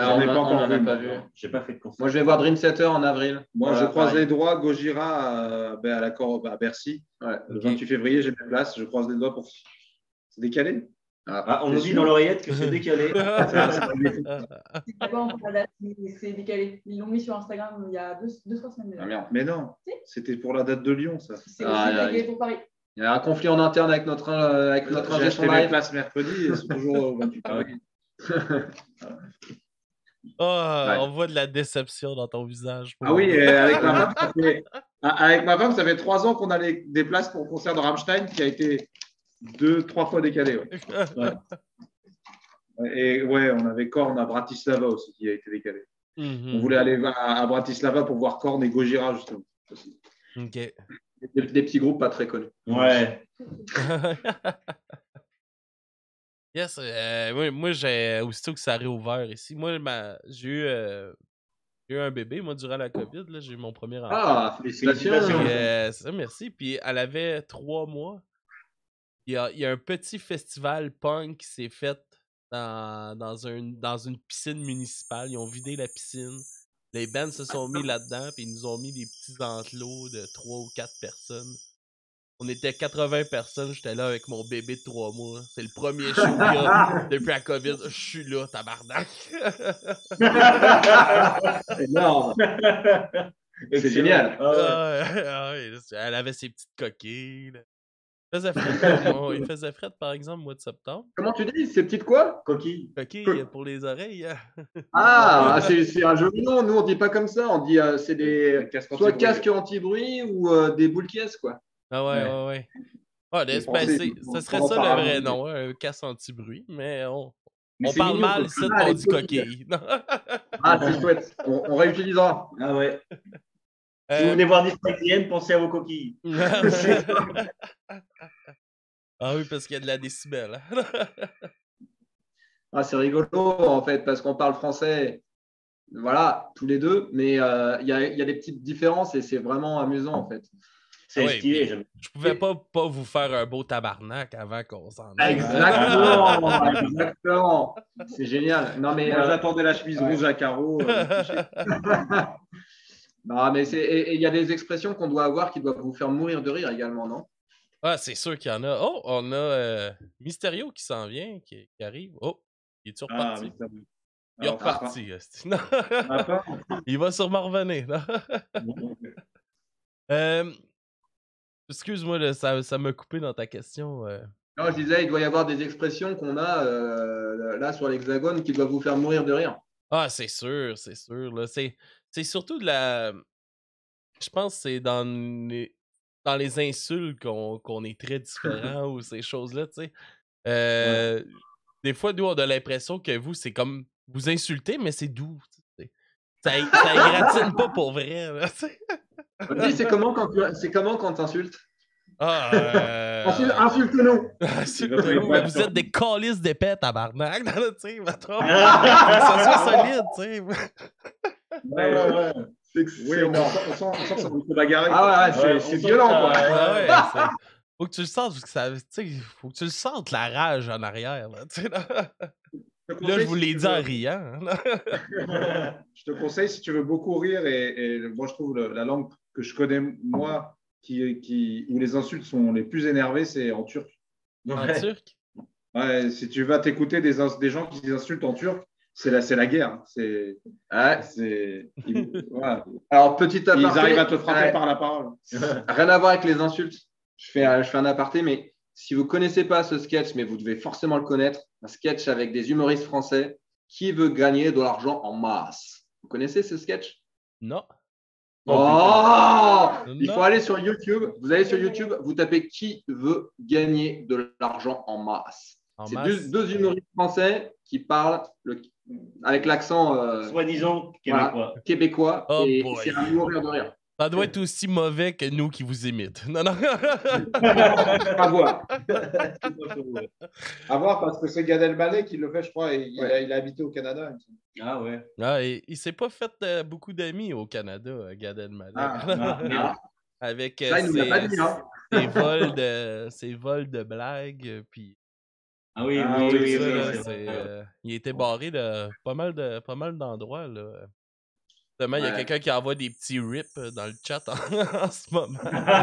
de concert. Moi, je vais voir Dream Theater en avril. Moi, je croise les doigts. Gojira à Bercy. Ouais, le 28 février, j'ai mes places. Je croise les doigts pour. C'est décalé? On nous dit dans l'oreillette que c'est décalé. C'est décalé. Ils l'ont mis sur Instagram il y a 2-3 semaines. Ah merde. Mais non, c'était pour la date de Lyon, ça. C'est aussi décalé pour Paris. Il y a un conflit en interne avec notre J'ai acheté mes places mercredi et c'est toujours au 28 février. On voit de la déception dans ton visage. Ah oui, avec ma femme, ça fait 3 ans qu'on a des places pour le concert de Rammstein qui a été 2-3 fois décalé. Et on avait Korn à Bratislava aussi qui a été décalé. On voulait aller à Bratislava pour voir Korn et Gojira justement. Ok. Des petits groupes pas très connus. Ouais. Yes, moi aussitôt que ça a réouvert ici, moi j'ai eu un bébé, moi, durant la COVID, là, j'ai eu mon premier enfant. Félicitations! Merci. Puis elle avait 3 mois. Il y a un petit festival punk qui s'est fait dans une piscine municipale. Ils ont vidé la piscine. Les bands se sont mis là-dedans, puis ils nous ont mis des petits enclos de 3 ou 4 personnes. On était 80 personnes, j'étais là avec mon bébé de 3 mois. C'est le premier show qu'il y a depuis la COVID. Je suis là, tabarnak! Énorme! C'est génial! Elle avait ses petites coquilles. Là. Il faisait fret, par exemple, au mois de septembre. Comment tu dis? Ces petites quoi? Coquille. Coquille pour les oreilles. Ah, c'est un joli nom. Nous, on dit pas comme ça. On dit c'est des soit casques anti-bruit ou des boules caisses, quoi. Ah ouais. Ah, Les ce Français, serait on en ça parle le vrai avant. nom, un casse anti-bruit, mais on c'est parle mignon, mal quoi. ici, Ah, on les dit coquilles. coquille. Ah, c'est chouette. On réutilisera. Ah ouais. Si vous venez voir District, pensez à vos coquilles. Ah oui, parce qu'il y a de la décibel. Hein? Ah, c'est rigolo, en fait, parce qu'on parle français, voilà, tous les deux, mais il y a des petites différences et c'est vraiment amusant, en fait. C'est Ouais, stylé. puis je pouvais pas vous faire un beau tabarnak avant qu'on s'en aille. Exactement. C'est génial. Non, mais Moi, j'attendais la chemise rouge à carreaux. non, mais et il y a des expressions qu'on doit avoir qui doivent vous faire mourir de rire également, non? Ah, c'est sûr qu'il y en a. Oh, on a Mysterio qui s'en vient, qui arrive. Oh, il est-tu reparti? Il est reparti. Non. Il va sûrement revenir. Excuse-moi, là, ça m'a coupé dans ta question. Non, je disais, il doit y avoir des expressions qu'on a là sur l'Hexagone qui doivent vous faire mourir de rire. Ah, c'est sûr, c'est sûr. Là. C'est surtout de la... Je pense que c'est dans les insultes qu'on est très différents ou ces choses-là, tu sais. Des fois, nous, on a l'impression que vous, c'est comme... Vous insultez, mais c'est doux. Ça égratigne pas pour vrai. Là, Vas-y, c'est comment quand tu insultes? Insulte-nous! Vous êtes des calices d'épais, tabarnak! Tu sais, ça soit solide, tu sais. Ouais. Oui, on sent que ça vous fait bagarrer. Ah ouais, c'est violent, quoi. Faut que tu le sentes, faut que tu le sentes, la rage en arrière. Là, là je vous l'ai dit en riant. Je te conseille, si tu veux beaucoup rire, et moi je trouve la langue que je connais, moi, où les insultes sont les plus énervées, c'est en turc. En turc? Ouais, si tu vas t'écouter des gens qui insultent en turc, c'est la guerre. Voilà. Alors, petit aparté. Ils arrivent à te frapper par la parole. Rien à voir avec les insultes. Je fais un aparté, mais si vous ne connaissez pas ce sketch, mais vous devez forcément le connaître, un sketch avec des humoristes français qui veut gagner de l'argent en masse. Vous connaissez ce sketch? Non. Il faut aller sur YouTube. Vous allez sur YouTube, vous tapez qui veut gagner de l'argent en masse. C'est deux humoristes français qui parlent avec l'accent soi-disant québécois. Et c'est un mourir de rire. Ça doit être aussi mauvais que nous qui vous imitent. Non. À voir. À voir, parce que c'est Gad Elmaleh qui le fait, je crois. Et il a habité au Canada. Ah ouais. Il s'est pas fait beaucoup d'amis au Canada, Gad Elmaleh. Avec ses vols de blagues. Puis... Ah oui. Il était barré de pas mal d'endroits. Là. Justement, il y a quelqu'un qui envoie des petits rips dans le chat en ce moment.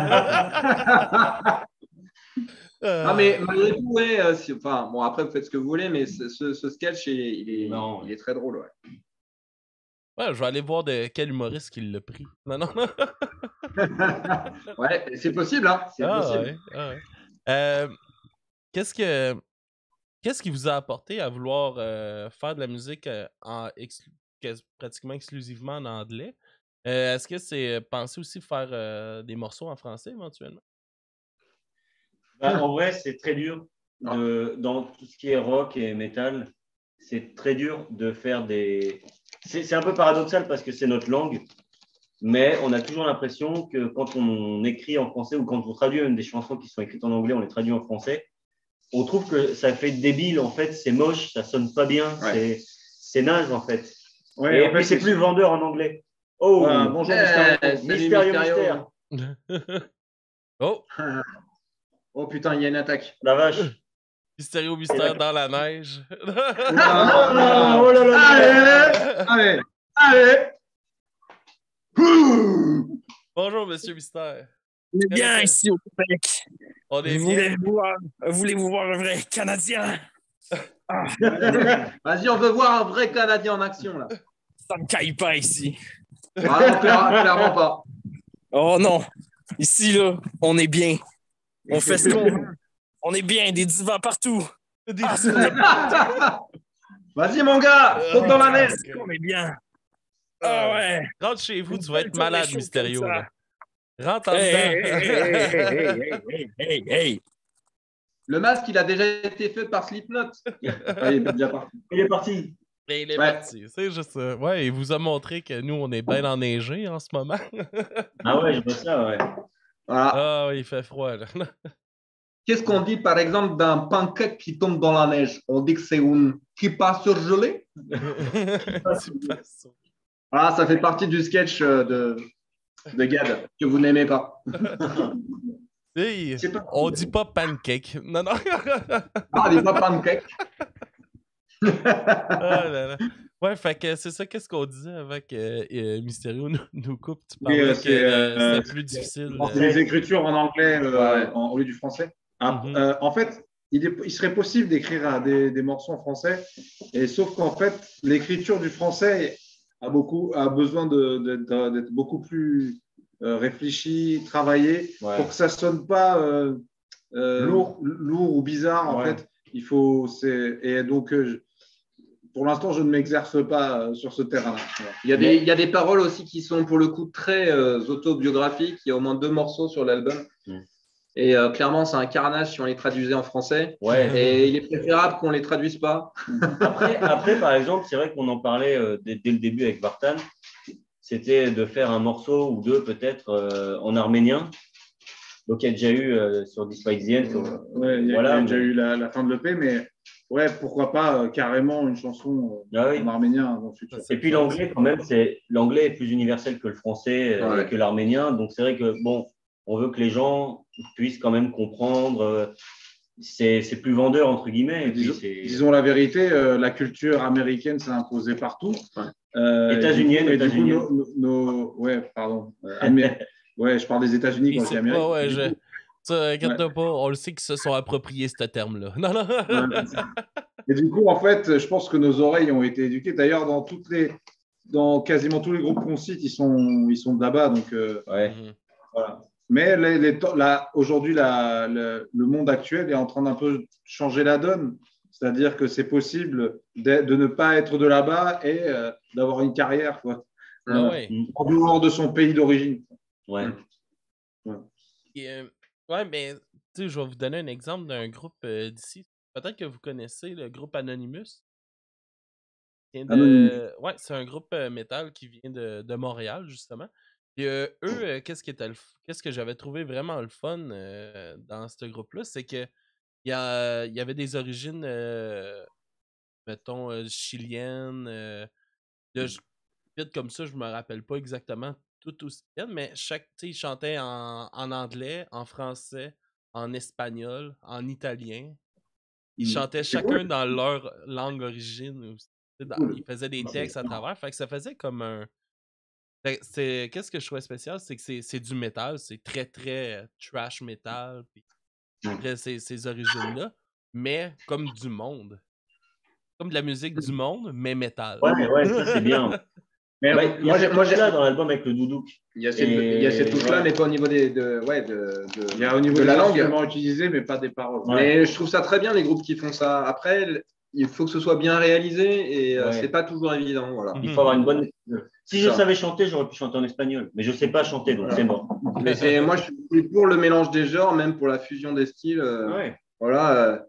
Non, mais malgré tout, bon, après, vous faites ce que vous voulez, mais ce sketch, il est très drôle. Ouais, je vais aller voir de quel humoriste qui l'a pris. Non. Ouais, c'est possible, hein. C'est possible. Ouais. Qu'est-ce qui vous a apporté à vouloir faire de la musique pratiquement exclusivement en anglais? Est-ce que c'est pensé aussi faire des morceaux en français éventuellement? En vrai, c'est très dur. Dans tout ce qui est rock et metal, c'est très dur de faire des... C'est un peu paradoxal parce que c'est notre langue, mais on a toujours l'impression que quand on écrit en français ou quand on traduit même des chansons qui sont écrites en anglais, on les traduit en français, on trouve que ça fait débile, en fait, c'est moche, ça sonne pas bien, c'est naze, en fait. Ouais, et puis c'est plus vendeur en anglais. Oh, bonjour, Mystère. Oh putain, il y a une attaque. La vache. Mystère dans la neige. Oh là là. Allez. Bonjour, monsieur Mystère. On est bien ici au Québec. On est bien. Voulez-vous voir un vrai Canadien? Vas-y, on veut voir un vrai Canadien en action, là. Ça me caille pas ici. Ah, non, clairement pas. Oh non. Ici, là, on est bien. On fait ce qu'on veut. On est bien, des divas partout. Vas-y, mon gars, saute dans la neige. On est bien. Ah ouais. Rentre chez vous, Une tu vas belle être journée malade, chaude Mysterio. comme ça. Là. Rentre en Hey, dedans. hey. Le masque, il a déjà été fait par Slipknot. Ah, il est déjà parti. Il est parti. Et il est Ouais. parti. C'est juste ça. Ouais, il vous a montré que nous, on est bien enneigés en ce moment. Ah ouais, je vois ça, ouais. Voilà. Ah, oui, il fait froid, là. Qu'est-ce qu'on dit, par exemple, d'un pancake qui tombe dans la neige? On dit que c'est une kippa surgelée. Tu passes. Ah, ça fait partie du sketch de Gad que vous n'aimez pas. Hey, C'est pas- on dit pas pancake. Non, non. Ah, on dit pas pancake. Ah là là. Ouais, fait que c'est ça, qu'est-ce qu'on disait avec Mysterio nous coupe. Tu Oui, parlais c'est, que c'était plus difficile. C'est les écritures en anglais Ouais. au lieu du français. Mhm. En fait, il serait possible d'écrire des morceaux en français, et sauf qu'en fait, l'écriture du français a besoin d'être beaucoup plus réfléchie, travaillée, Ouais. pour que ça sonne pas Lourd. lourd ou bizarre. En Ouais. fait, et donc pour l'instant, je ne m'exerce pas sur ce terrain-là. Voilà. Il y a des paroles aussi qui sont pour le coup très autobiographiques. Il y a au moins 2 morceaux sur l'album. Mm. Et clairement, c'est un carnage si on les traduisait en français. Ouais. Et il est préférable qu'on ne les traduise pas. Après, par exemple, c'est vrai qu'on en parlait dès le début avec Vartan. C'était de faire un morceau ou deux peut-être en arménien. Donc, il y a déjà eu sur Despite the End. Ouais, il y a Voilà, déjà mais- eu la fin de l'EP, mais ouais, pourquoi pas carrément une chanson Ah oui. en arménien dans le futur. Et puis l'anglais, quand même, l'anglais est plus universel que le français Ouais. et que l'arménien. Donc, c'est vrai que, bon, on veut que les gens puissent quand même comprendre. C'est plus vendeur, entre guillemets. Et puis, Disons la vérité, la culture américaine s'est imposée partout. Ouais. États-unienne, et du coup, états-unienne. ouais, pardon. Ouais, je parle des États-Unis quand je dis Amérique. Ouais, Du coup, ça, inquiète-toi pas, on le sait qu'ils se sont appropriés ce terme-là. Non, non. et du coup, en fait, je pense que nos oreilles ont été éduquées. D'ailleurs, dans quasiment tous les groupes qu'on cite, ils sont de là-bas. Donc, Ouais. Mhm. voilà. Mais aujourd'hui, le monde actuel est en train d'un peu changer la donne. C'est-à-dire que c'est possible de ne pas être de là-bas et d'avoir une carrière, quoi. Ah ouais. En dehors de son pays d'origine. Ouais. Et, ouais, mais tu sais, je vais vous donner un exemple d'un groupe d'ici. Peut-être que vous connaissez le groupe Anonymous. Anonymous. Ouais, c'est un groupe métal qui vient de Montréal, justement. Et eux, qu'est-ce que j'avais trouvé vraiment le fun dans ce groupe-là, c'est que il y avait des origines, mettons, chiliennes. Là, vite comme ça, je me rappelle pas exactement tout aussi bien, mais tu sais, ils chantaient en anglais, en français, en espagnol, en italien. Ils chantaient C'est chacun cool. dans leur langue origine aussi. Cool. Ils faisaient des C'est textes à travers. Fait que ça faisait comme un. Qu'est-ce que je trouvais spécial, c'est que c'est du métal, c'est très très trash metal, puis après ces origines-là, mais comme du monde. Comme de la musique du monde, mais métal. Ouais, ça, c'est bien. Mais Bah, il y a moi, cette touche-là dans l'album avec le doudouk. il y a cette touche-là, ouais. mais pas au niveau Il y a au niveau de de la la langue. instruments utilisés, mais pas des paroles. Ouais. Mais je trouve ça très bien, les groupes qui font ça. Après, il faut que ce soit bien réalisé et Ouais. c'est pas toujours évident. Voilà. Il faut avoir une bonne. Si je Ça. savais chanter, j'aurais pu chanter en espagnol. Mais je sais pas chanter, donc c'est mort. Mais moi, je suis pour le mélange des genres, même pour la fusion des styles. Ouais. Voilà.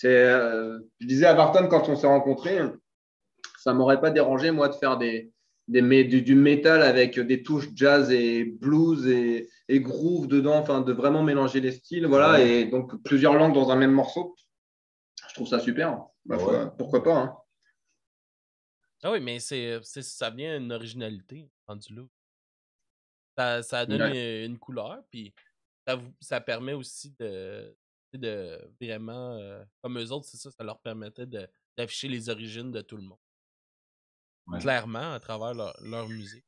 Je disais à Barton quand on s'est rencontrés, ça m'aurait pas dérangé, moi, de faire du métal avec des touches jazz et blues et groove dedans, enfin, de vraiment mélanger les styles. Voilà. Ouais. Et donc, plusieurs langues dans un même morceau. Je trouve ça super. Bah, Ouais. pourquoi pas, hein. Ah oui, mais ça vient une originalité rendu là. Ça donne une couleur, puis ça permet aussi de vraiment, comme eux autres, c'est ça, ça leur permettait d'afficher les origines de tout le monde. Ouais. Clairement, à travers leur musique.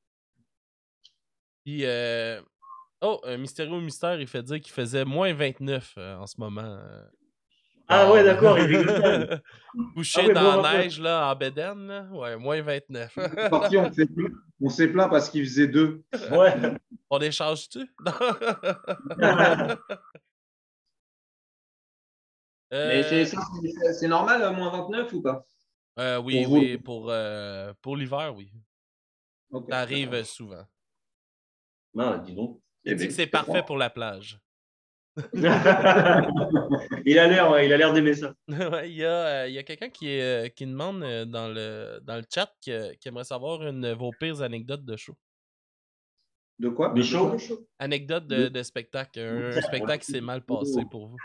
Puis, Mysterio Mystère, il fait dire qu'il faisait moins 29 en ce moment. Ah ouais, d'accord, il rigole. Couché Ah ouais, dans bon, la ouais. neige, là, en bédaine, là. Ouais, moins 29. Parti, on s'est plaint parce qu'il faisait 2. Ouais. On échange-tu? Mais c'est normal, moins 29 ou pas? Oui, Pour vous. oui, pour l'hiver, oui. Ok. Ça arrive souvent. Ah, dis donc. Il dit que c'est parfait pour la plage. Il a l'air d'aimer ça. Ouais, il y a quelqu'un qui demande dans le chat qui aimerait savoir une de vos pires anecdotes de show. De quoi? De chaud? Anecdote de spectacle. Un spectacle qui s'est mal passé pour vous.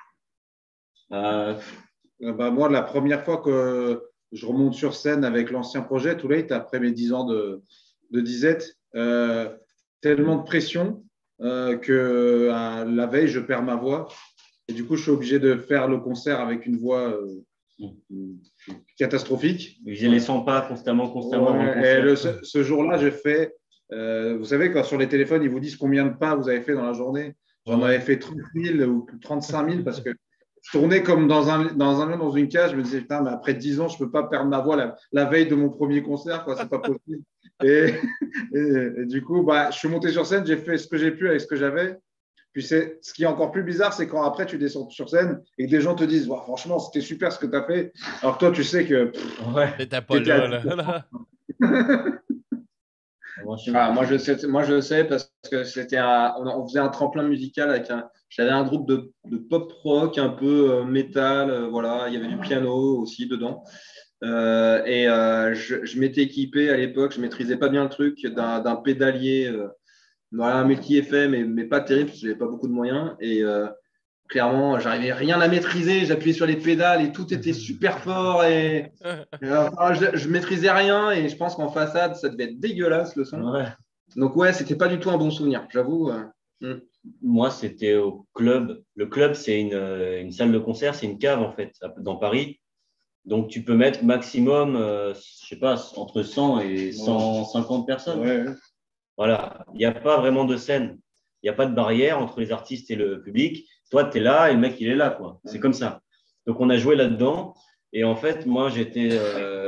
Moi, la première fois que je remonte sur scène avec l'ancien projet, Too Late, après mes 10 ans de disette, tellement de pression que la veille, je perds ma voix. Et du coup, je suis obligé de faire le concert avec une voix catastrophique. Je les sens pas constamment dans le Ouais, concert. ce jour-là, j'ai fait, vous savez, quand sur les téléphones, ils vous disent combien de pas vous avez fait dans la journée. J'en avais fait 30 000 ou 35 000 parce que je tournais comme dans une cage. Je me disais, putain, mais après 10 ans, je ne peux pas perdre ma voix la veille de mon premier concert, quoi. C'est pas possible. Et du coup, je suis monté sur scène, j'ai fait ce que j'ai pu avec ce que j'avais. Puis ce qui est encore plus bizarre, c'est quand après tu descends sur scène et que des gens te disent, franchement, c'était super ce que tu as fait. Alors que toi, tu sais que T'étais pas là. Moi, je sais parce que on faisait un tremplin musical j'avais un groupe de pop rock un peu métal, voilà, il y avait du piano aussi dedans. Je m'étais équipé à l'époque, je maîtrisais pas bien le truc d'un pédalier, voilà, un multi-effet, mais pas terrible parce que j'avais pas beaucoup de moyens. Et clairement, j'arrivais rien à maîtriser, j'appuyais sur les pédales et tout était super fort et je maîtrisais rien et je pense qu'en façade, ça devait être dégueulasse le son. Ouais. Donc ouais, c'était pas du tout un bon souvenir, j'avoue. Moi, c'était au club. Le club, c'est une salle de concert, c'est une cave en fait, dans Paris. Donc, tu peux mettre maximum, je sais pas, entre 100 et 150 personnes. Ouais. Voilà, il n'y a pas vraiment de scène. Il n'y a pas de barrière entre les artistes et le public. Toi, tu es là et le mec, il est là, quoi. C'est comme ça. Donc, on a joué là-dedans. Et en fait, moi, j'étais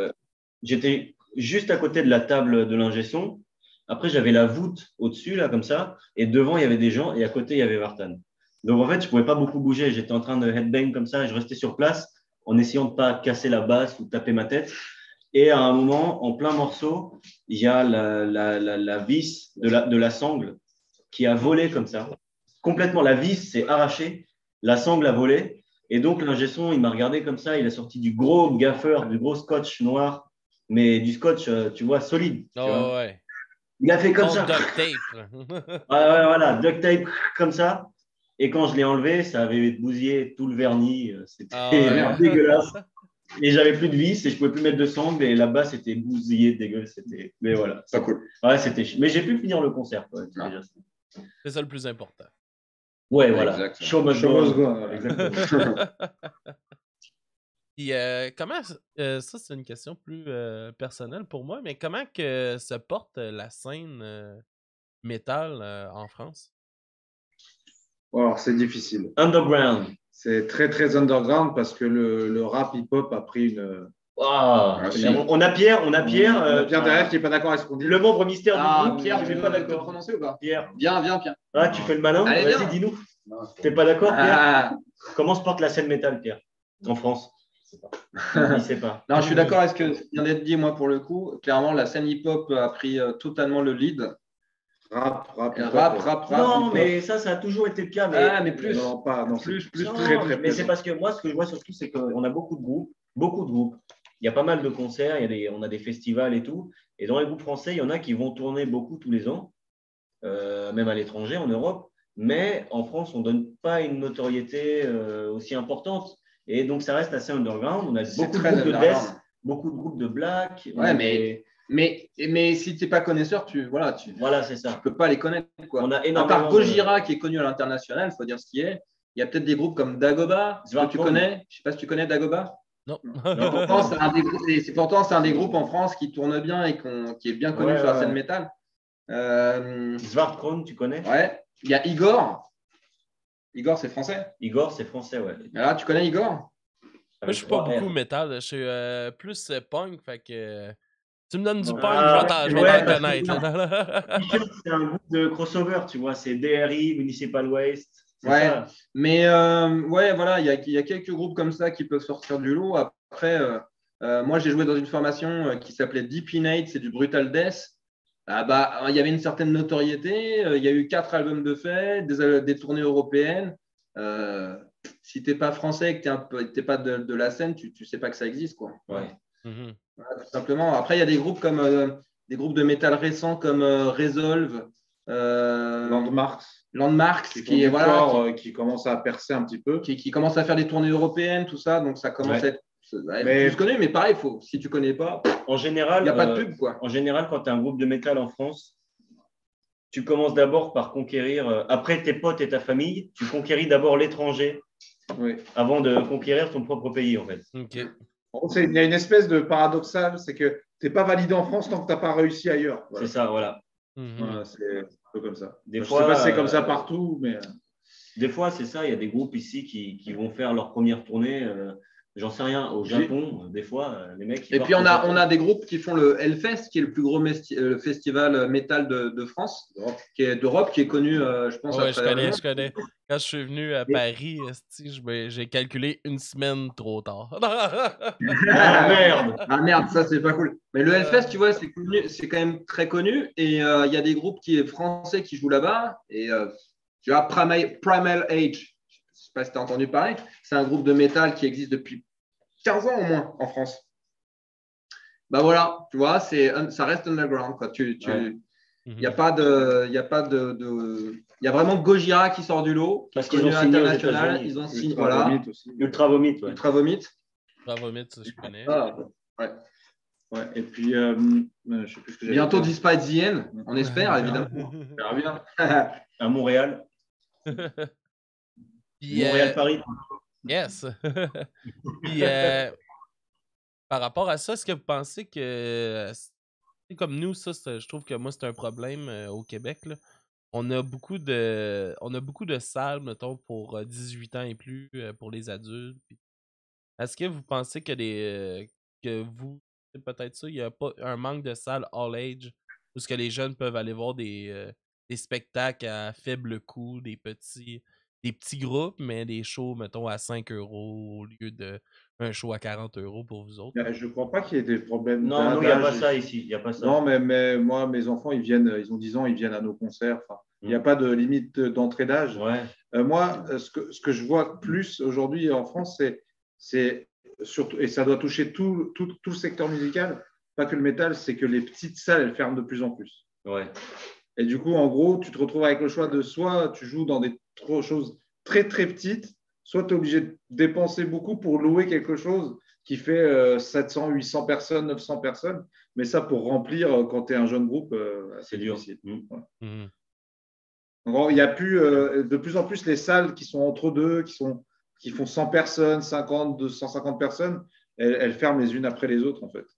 juste à côté de la table de l'ingé son. Après, j'avais la voûte au-dessus, là, comme ça. Et devant, il y avait des gens. Et à côté, il y avait Vartan. Donc, en fait, je ne pouvais pas beaucoup bouger. J'étais en train de headbang comme ça. Et je restais sur place en essayant de ne pas casser la basse ou taper ma tête. Et à un moment, en plein morceau, il y a la vis de la sangle qui a volé comme ça. Complètement, la vis s'est arrachée, la sangle a volé. Et donc, l'ingé son, il m'a regardé comme ça. Il a sorti du gros gaffeur, du gros scotch noir, mais du scotch, tu vois, solide. Tu vois. Ouais. Il a fait comme ça. Duct tape. Voilà, duct tape, comme ça. Et quand je l'ai enlevé, ça avait bousillé tout le vernis. C'était dégueulasse. Et j'avais plus de vis et je pouvais plus mettre de sangle et là-bas c'était bousillé, dégueu. Mais voilà. Pas cool. Ouais, mais j'ai pu finir le concert. Quoi. C'est ça le plus important. Ouais, voilà. Exactement. Show must go. Exactement. Puis, comment, ça c'est une question plus personnelle pour moi, mais comment que se porte la scène métal en France? Alors, c'est difficile. Underground. C'est très, très underground parce que le rap hip-hop a pris une. On a Pierre. Pierre derrière qui n'est pas d'accord avec ce qu'on dit. Le membre mystère du groupe. Pierre, tu tu n'es pas peux te d'accord. prononcer ou pas? Pierre. Viens, Pierre. Ah, tu fais le malin. Allez, vas-y, viens. dis-nous. T'es pas d'accord, Pierre? Comment se porte la scène métal, Pierre, en France? Il sait pas. Non, je suis d'accord avec ce qui vient d'être dit, moi, pour le coup. Clairement, la scène hip-hop a pris totalement le lead. Rap. Non, mais ça a toujours été le cas. Mais plus. Non, pas. Non, Plus. Mais c'est parce que moi, ce que je vois surtout, c'est qu'on a beaucoup de groupes. Il y a pas mal de concerts, on a des festivals et tout. Et dans les groupes français, il y en a qui vont tourner beaucoup tous les ans, même à l'étranger, en Europe. Mais en France, on ne donne pas une notoriété aussi importante. Et donc, ça reste assez underground. On a beaucoup de groupes de death, beaucoup de groupes de black. Ouais, mais si tu n'es pas connaisseur, voilà, c'est ça. Tu ne peux pas les connaître. Quoi. On a à énormément part Gojira, qui est connu à l'international, il faut dire ce qui est. Il y a peut-être des groupes comme Dagoba, que tu connais. Je ne sais pas si tu connais Dagoba. Non. Pourtant, c'est un des groupes en France qui tourne bien et qui est bien connu sur la scène métal. Svartkron, tu connais? Ouais. Il y a Igor. Igor, c'est français. Igor, c'est français, ouais. Alors, tu connais Igor? Moi, je suis pas beaucoup métal. Je suis plus punk, fait que tu me donnes du punk, je vais t'en connaître. C'est un groupe de crossover, tu vois. C'est DRI, Municipal Waste. Ouais, ça. mais ouais, voilà, il y a quelques groupes comme ça qui peuvent sortir du lot. Après, moi, j'ai joué dans une formation qui s'appelait Deep Innate, c'est du Brutal Death. Ah bah, il y avait une certaine notoriété. Il y a eu 4 albums de fait, des tournées européennes. Euh, Si tu n'es pas français et que tu n'es pas de la scène, tu ne sais pas que ça existe, quoi. Ouais. Mhm. Voilà, tout simplement. Après, il y a des groupes comme des groupes de métal récents comme Resolve, Landmarks, qui commence à percer un petit peu. qui commence à faire des tournées européennes, tout ça. Donc, ça commence à être Mais plus connu. Mais pareil, si tu ne connais pas, En il général, n'y a pas de pub, quoi. en général, quand tu as un groupe de métal en France, tu commences d'abord par conquérir, après tes potes et ta famille, tu conquéris d'abord l'étranger oui. avant de conquérir ton propre pays, en fait. OK. Il y a une espèce de paradoxal, c'est que tu n'es pas validé en France tant que tu n'as pas réussi ailleurs. Voilà. C'est ça, voilà. Mhm. Voilà, c'est un peu comme ça. Des Je fois, sais pas si c'est comme ça partout, mais Des fois, c'est ça, il y a des groupes ici qui vont faire leur première tournée, j'en sais rien, au Japon, des fois, les mecs… Et puis, on a des groupes qui font le Hellfest, qui est le plus gros festival métal de France, d'Europe, qui est connu, je pense, à Ouais, travers le monde. je connais. Quand je suis venu à Paris, esti, j'ai calculé une semaine trop tard. Ah merde! Ah merde, ça c'est pas cool. Mais le Hellfest, tu vois, c'est connu, c'est quand même très connu. Et il y a des groupes français qui jouent là-bas. Et tu vois, Primal Age, je sais pas si tu as entendu parler, c'est un groupe de métal qui existe depuis 15 ans au moins en France. Bah voilà, tu vois, ça reste underground, quoi. Ouais. Il y a pas de, il y a pas il y a vraiment Gojira qui sort du lot, qui Parce est qu'ils connu ont signé aux international. États-Unis. Ils ont signé, Ultra voilà, Vomit aussi. Ultra Vomit, ouais. Ultra Vomit. Bravo, Mythe, ça, je connais. Ah, ouais. Ouais, et puis, je sais plus ce que j'allais Bientôt dire. Despite the End, on espère, évidemment. On verra bien. À Montréal. Puis, Montréal-Paris. yes. Puis, par rapport à ça, est-ce que vous pensez que, c'est comme nous, ça, je trouve que moi, c'est un problème au Québec, là. On a beaucoup de salles, mettons, pour 18 ans et plus, pour les adultes. Puis est-ce que vous pensez que c'est peut-être ça, il n'y a pas un manque de salles all age où ce que les jeunes peuvent aller voir des spectacles à faible coût, des petits groupes, mais des shows, mettons, à 5 € au lieu d'un show à 40 € pour vous autres? Je ne crois pas qu'il y ait des problèmes Non, il n'y a pas d'âge. ça ici. Il y a pas ça. Non, mais moi, mes enfants, ils ont 10 ans, ils viennent à nos concerts. Enfin, il n'y a pas de limite d'entrée d'âge. Ouais. Moi, ce que je vois plus aujourd'hui en France, c'est surtout, et ça doit toucher tout le secteur musical, pas que le métal, c'est que les petites salles, elles ferment de plus en plus. Ouais. Et du coup, en gros, tu te retrouves avec le choix de soit tu joues dans des choses très, très petites, soit tu es obligé de dépenser beaucoup pour louer quelque chose qui fait 700, 800 personnes, 900 personnes. Mais ça, pour remplir, quand tu es un jeune groupe, C'est dur. difficile. Mm. Mhm. Donc, il y a de plus en plus les salles qui sont entre deux, qui font 100 personnes, 50, 250 personnes, elles ferment les unes après les autres, en fait.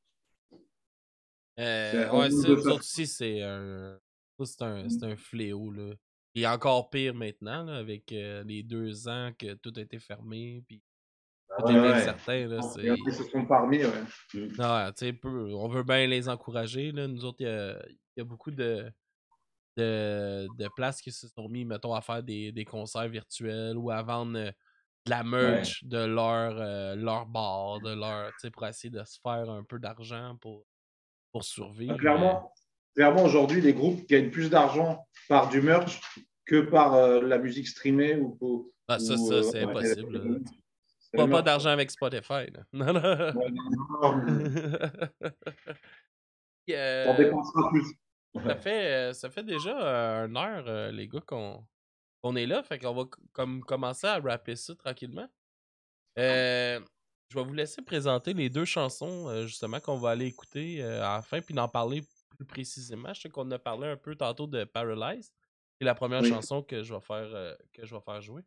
Ouais, ça, nous autres aussi, c'est un fléau, là. Et encore pire maintenant, là, avec les 2 ans que tout a été fermé, puis tout est incertain, là, Ils se sont parmi, ouais. Non, tu sais, on veut bien les encourager, là. Nous autres, il y a beaucoup de places qui se sont mis, mettons, à faire des concerts virtuels ou à vendre de la merch de leur bar, tu sais, pour essayer de se faire un peu d'argent pour survivre. Clairement, aujourd'hui, les groupes gagnent plus d'argent par du merch que par la musique streamée Ça, c'est impossible. Pas d'argent avec Spotify. Là. Non, non. Ouais, non. On dépensera plus. Ça fait déjà 1 heure, les gars, qu'on est là. Fait qu'on va commencer à rapper ça tranquillement. Je vais vous laisser présenter les 2 chansons, justement, qu'on va aller écouter à la fin, puis d'en parler plus précisément. Je sais qu'on a parlé un peu tantôt de Paralyze. C'est la première chanson que je vais faire jouer.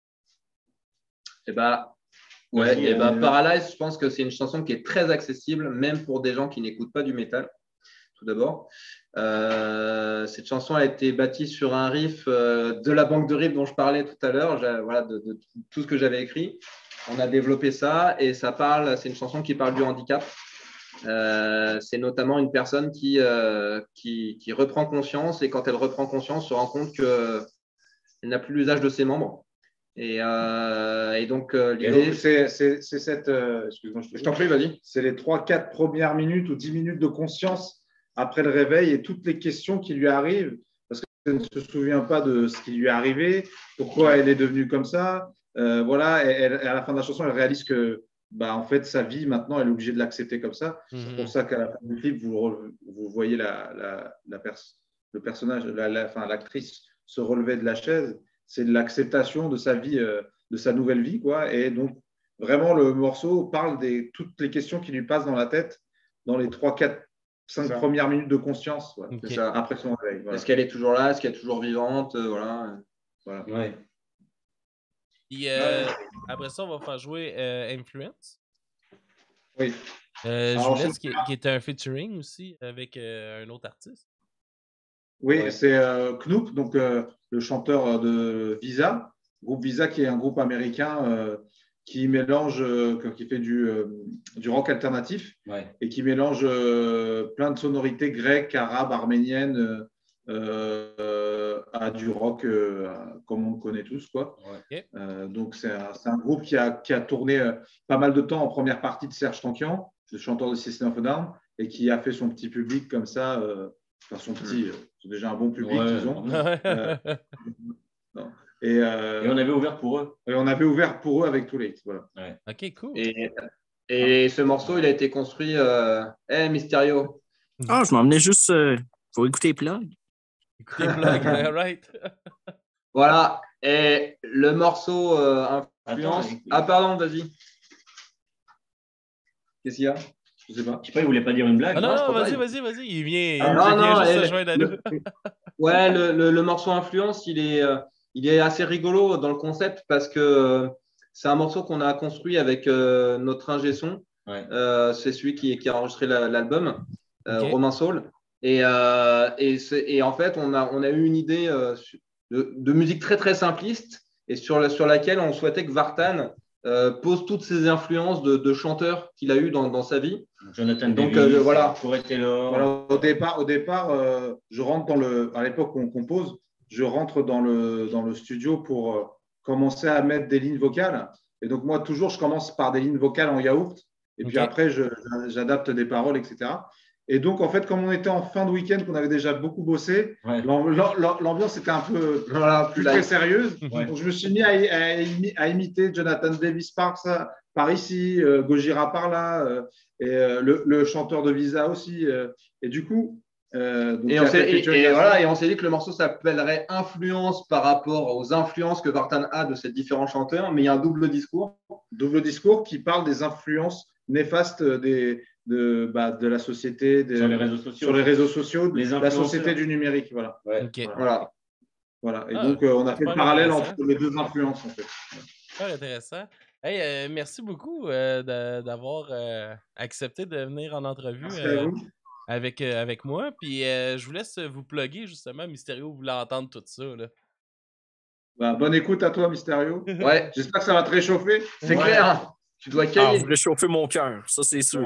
Et Paralyze, je pense que c'est une chanson qui est très accessible, même pour des gens qui n'écoutent pas du métal, tout d'abord. Cette chanson a été bâtie sur un riff de la banque de riffs dont je parlais tout à l'heure, de tout ce que j'avais écrit. On a développé ça et c'est une chanson qui parle du handicap. C'est notamment une personne qui reprend conscience et quand elle reprend conscience, se rend compte que elle n'a plus l'usage de ses membres. Et donc, l'idée. C'est cette. Excuse-moi, Je t'en prie, vas-y. C'est les 3-4 premières minutes ou 10 minutes de conscience après le réveil et toutes les questions qui lui arrivent, parce qu'elle ne se souvient pas de ce qui lui est arrivé, pourquoi elle est devenue comme ça. Voilà, et à la fin de la chanson, elle réalise que en fait, sa vie, maintenant, elle est obligée de l'accepter comme ça. C'est pour ça qu'à la fin du clip, vous voyez le personnage, l'actrice se relever de la chaise. C'est de l'acceptation de sa vie, de sa nouvelle vie, quoi. Et donc, vraiment, le morceau parle de toutes les questions qui lui passent dans la tête dans les 3, 4, 5 premières minutes de conscience, Okay. C'est ça, après son réveil. Voilà. Est-ce qu'elle est toujours là? Est-ce qu'elle est toujours vivante? Voilà. Ouais. Puis, après ça, on va faire jouer Influence. Oui. Juliette, qui était un featuring aussi avec un autre artiste. Oui, c'est Knoop, donc le chanteur de Visa, groupe Visa qui est un groupe américain qui mélange, qui fait du rock alternatif et qui mélange plein de sonorités grecques, arabes, arméniennes à du rock comme on le connaît tous, quoi. Okay. Donc c'est un groupe qui a tourné pas mal de temps en première partie de Serge Tankian, le chanteur de System of a Down, et qui a fait son petit public comme ça. Enfin, son petit, c'est déjà un bon public, disons. Et on avait ouvert pour eux. Et on avait ouvert pour eux avec Too Late. Voilà. Ouais. Ok, cool. Et ce morceau, il a été construit. Mysterio. Ah, je m'en venais juste pour écouter Plug. Écoutez, Plug, right? Voilà. Et le morceau influence. Pardon, vas-y. Qu'est-ce qu'il y a? Je sais pas, il voulait pas dire une blague. Ah non, vas-y. Il vient juste se joindre à nous. Ouais, le morceau Influence, il est assez rigolo dans le concept parce que c'est un morceau qu'on a construit avec notre ingé son. Ouais. C'est celui qui a enregistré l'album, Romain Saul. Et en fait, on a eu une idée de musique très très simpliste et sur laquelle on souhaitait que Vartan pose toutes ses influences de chanteurs qu'il a eu dans sa vie. Jonathan donc Davis, voilà. Corey Taylor. Voilà, au départ, je rentre à l'époque où on compose, je rentre dans le studio pour commencer à mettre des lignes vocales. Et donc moi, toujours, je commence par des lignes vocales en yaourt. Et puis après, j'adapte des paroles, etc. Et donc, en fait, comme on était en fin de week-end, qu'on avait déjà beaucoup bossé, l'ambiance était un peu plus très sérieuse. Donc, je me suis mis à imiter Jonathan Davis par ici, Gojira par là, et le chanteur de Visa aussi. Et du coup… on s'est dit que le morceau s'appellerait Influence par rapport aux influences que Vartan a de ces différents chanteurs, mais il y a un double discours. Double discours qui parle des influences néfastes de la société, sur les réseaux sociaux, de la société du numérique. Voilà. Ouais. Okay. Voilà. Et donc, on a fait le parallèle entre les deux influences, en fait. Super intéressant. Hey, merci beaucoup d'avoir accepté de venir en entrevue avec moi. Puis, je vous laisse vous plugger, justement. Mysterio voulait entendre tout ça. Là. Bonne écoute à toi, Mysterio. Ouais. J'espère que ça va te réchauffer. C'est clair. Tu dois caler. Vous réchauffez mon cœur, ça c'est sûr.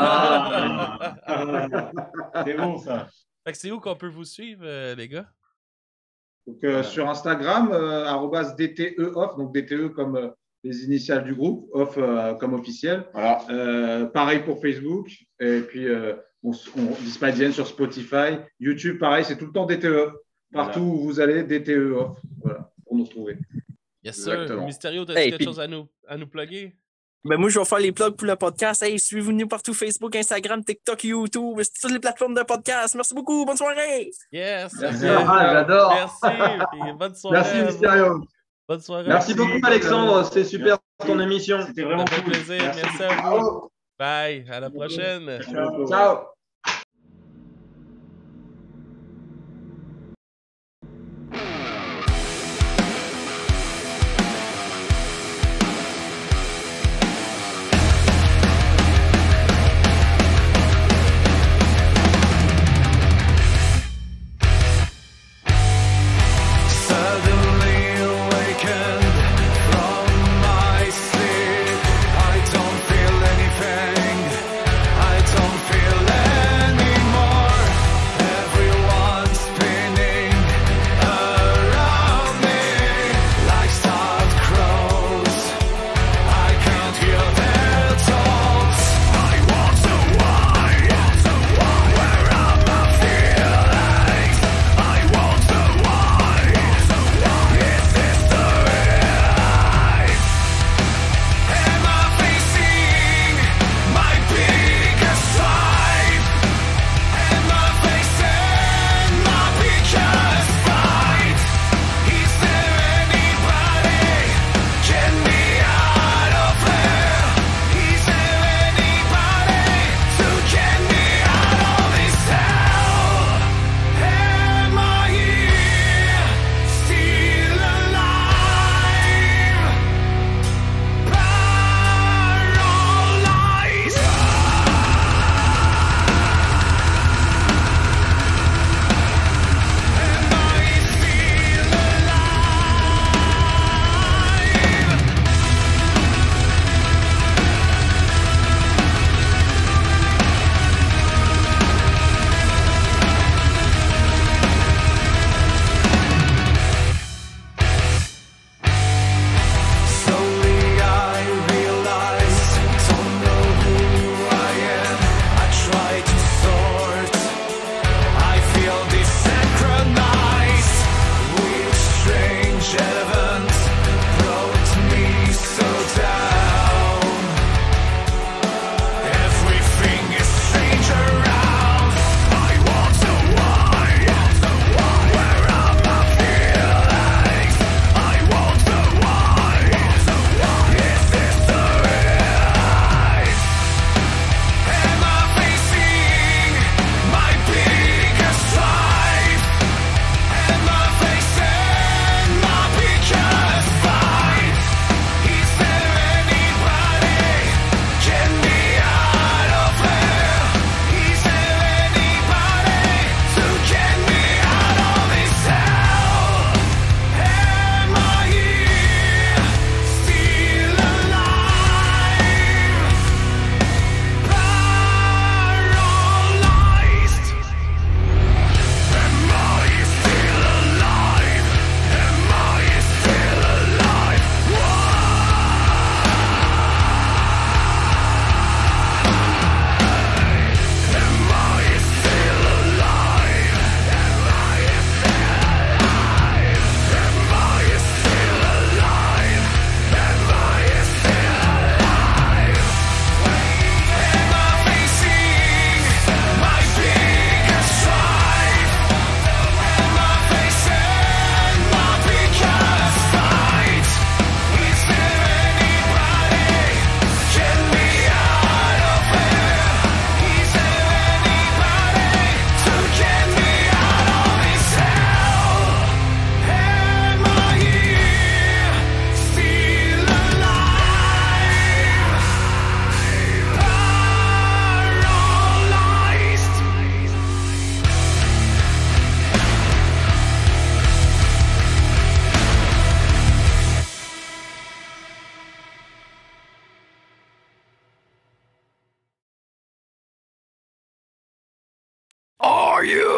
C'est bon ça. Fait que c'est où qu'on peut vous suivre, les gars? Donc, sur Instagram, @DTEoff, donc DTE comme les initiales du groupe, off comme officiel. Voilà. Pareil pour Facebook. Et puis, on Dispadienne sur Spotify. YouTube, pareil, c'est tout le temps DTE. Partout où vous allez, DTEoff. Voilà, pour nous retrouver. Yes, sir. Mysterio, t'as quelque chose à nous plugger? Ben moi, je vais faire les plugs pour le podcast. Hey, suivez-nous partout, Facebook, Instagram, TikTok, YouTube, toutes les plateformes de podcast. Merci beaucoup. Bonne soirée. Yes. Merci. J'adore. Merci. Et bonne soirée. Merci, Mysterio. Bonne soirée. Merci beaucoup, Alexandre. C'était super ton émission. C'était vraiment cool. Plaisir. Merci à vous. Bye. À la prochaine. Ciao. I don't feel anything. I don't feel anything.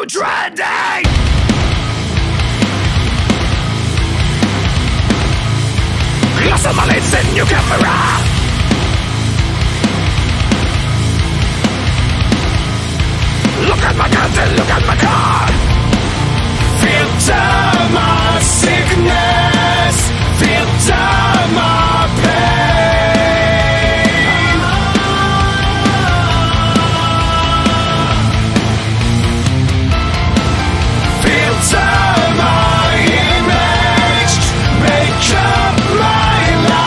trending. Lost of my leads in your camera. Look at my guns and look at my car. Filter my sickness. Filter my pain. Filter my image. Make up my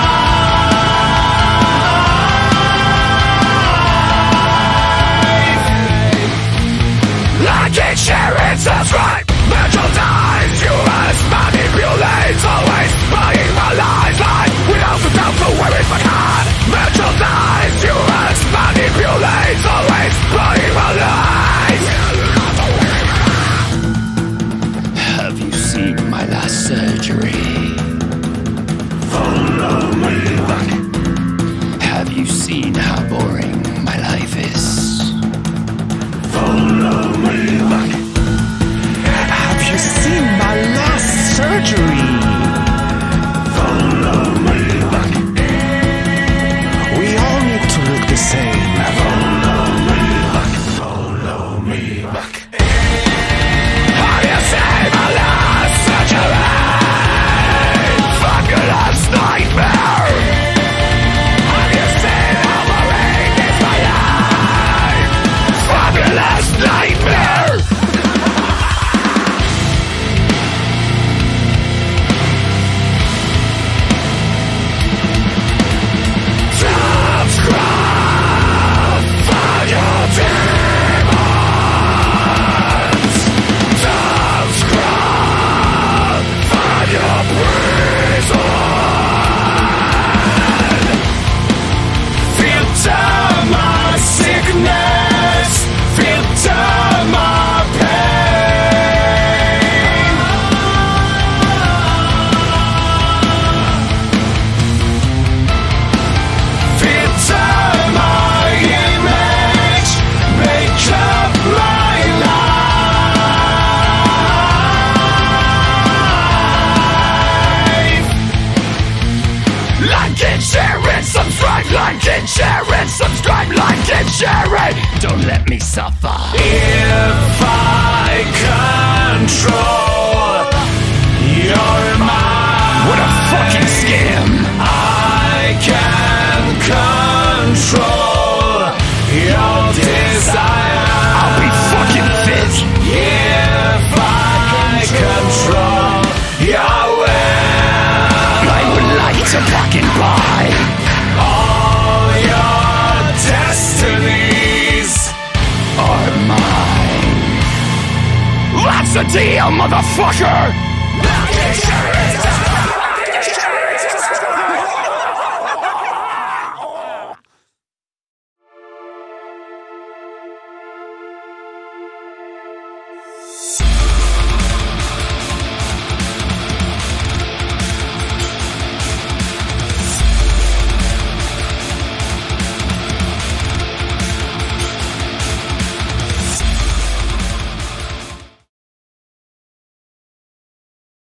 life. Like it, share it, subscribe. Merchandise, you must manipulate. Always buying my lifeline without the doubt for where is my card. Merchandise, you must manipulate. Always buying my life. Have you seen my last surgery? Follow me back. Have you seen how boring my life is? Follow me back. Have you seen my last surgery? Follow me back. We all need to look the same. Follow me back. Follow me back. Have you seen my last surgery? Fabulous nightmare. Have you seen how boring is my life? Fabulous nightmare. Subscribe for your demons. Subscribe for your prison. Filter my sickness. Filter my pain. Filter my image. Make up my life. Like and share it, subscribe. Like and share it, subscribe. Like and share it. Don't let me suffer. If I control your mind, what a fucking scam. I can control your desire. I'll be fucking fit. If I control your will, I would like to fucking buy all your destinies are mine. That's the deal, motherfucker!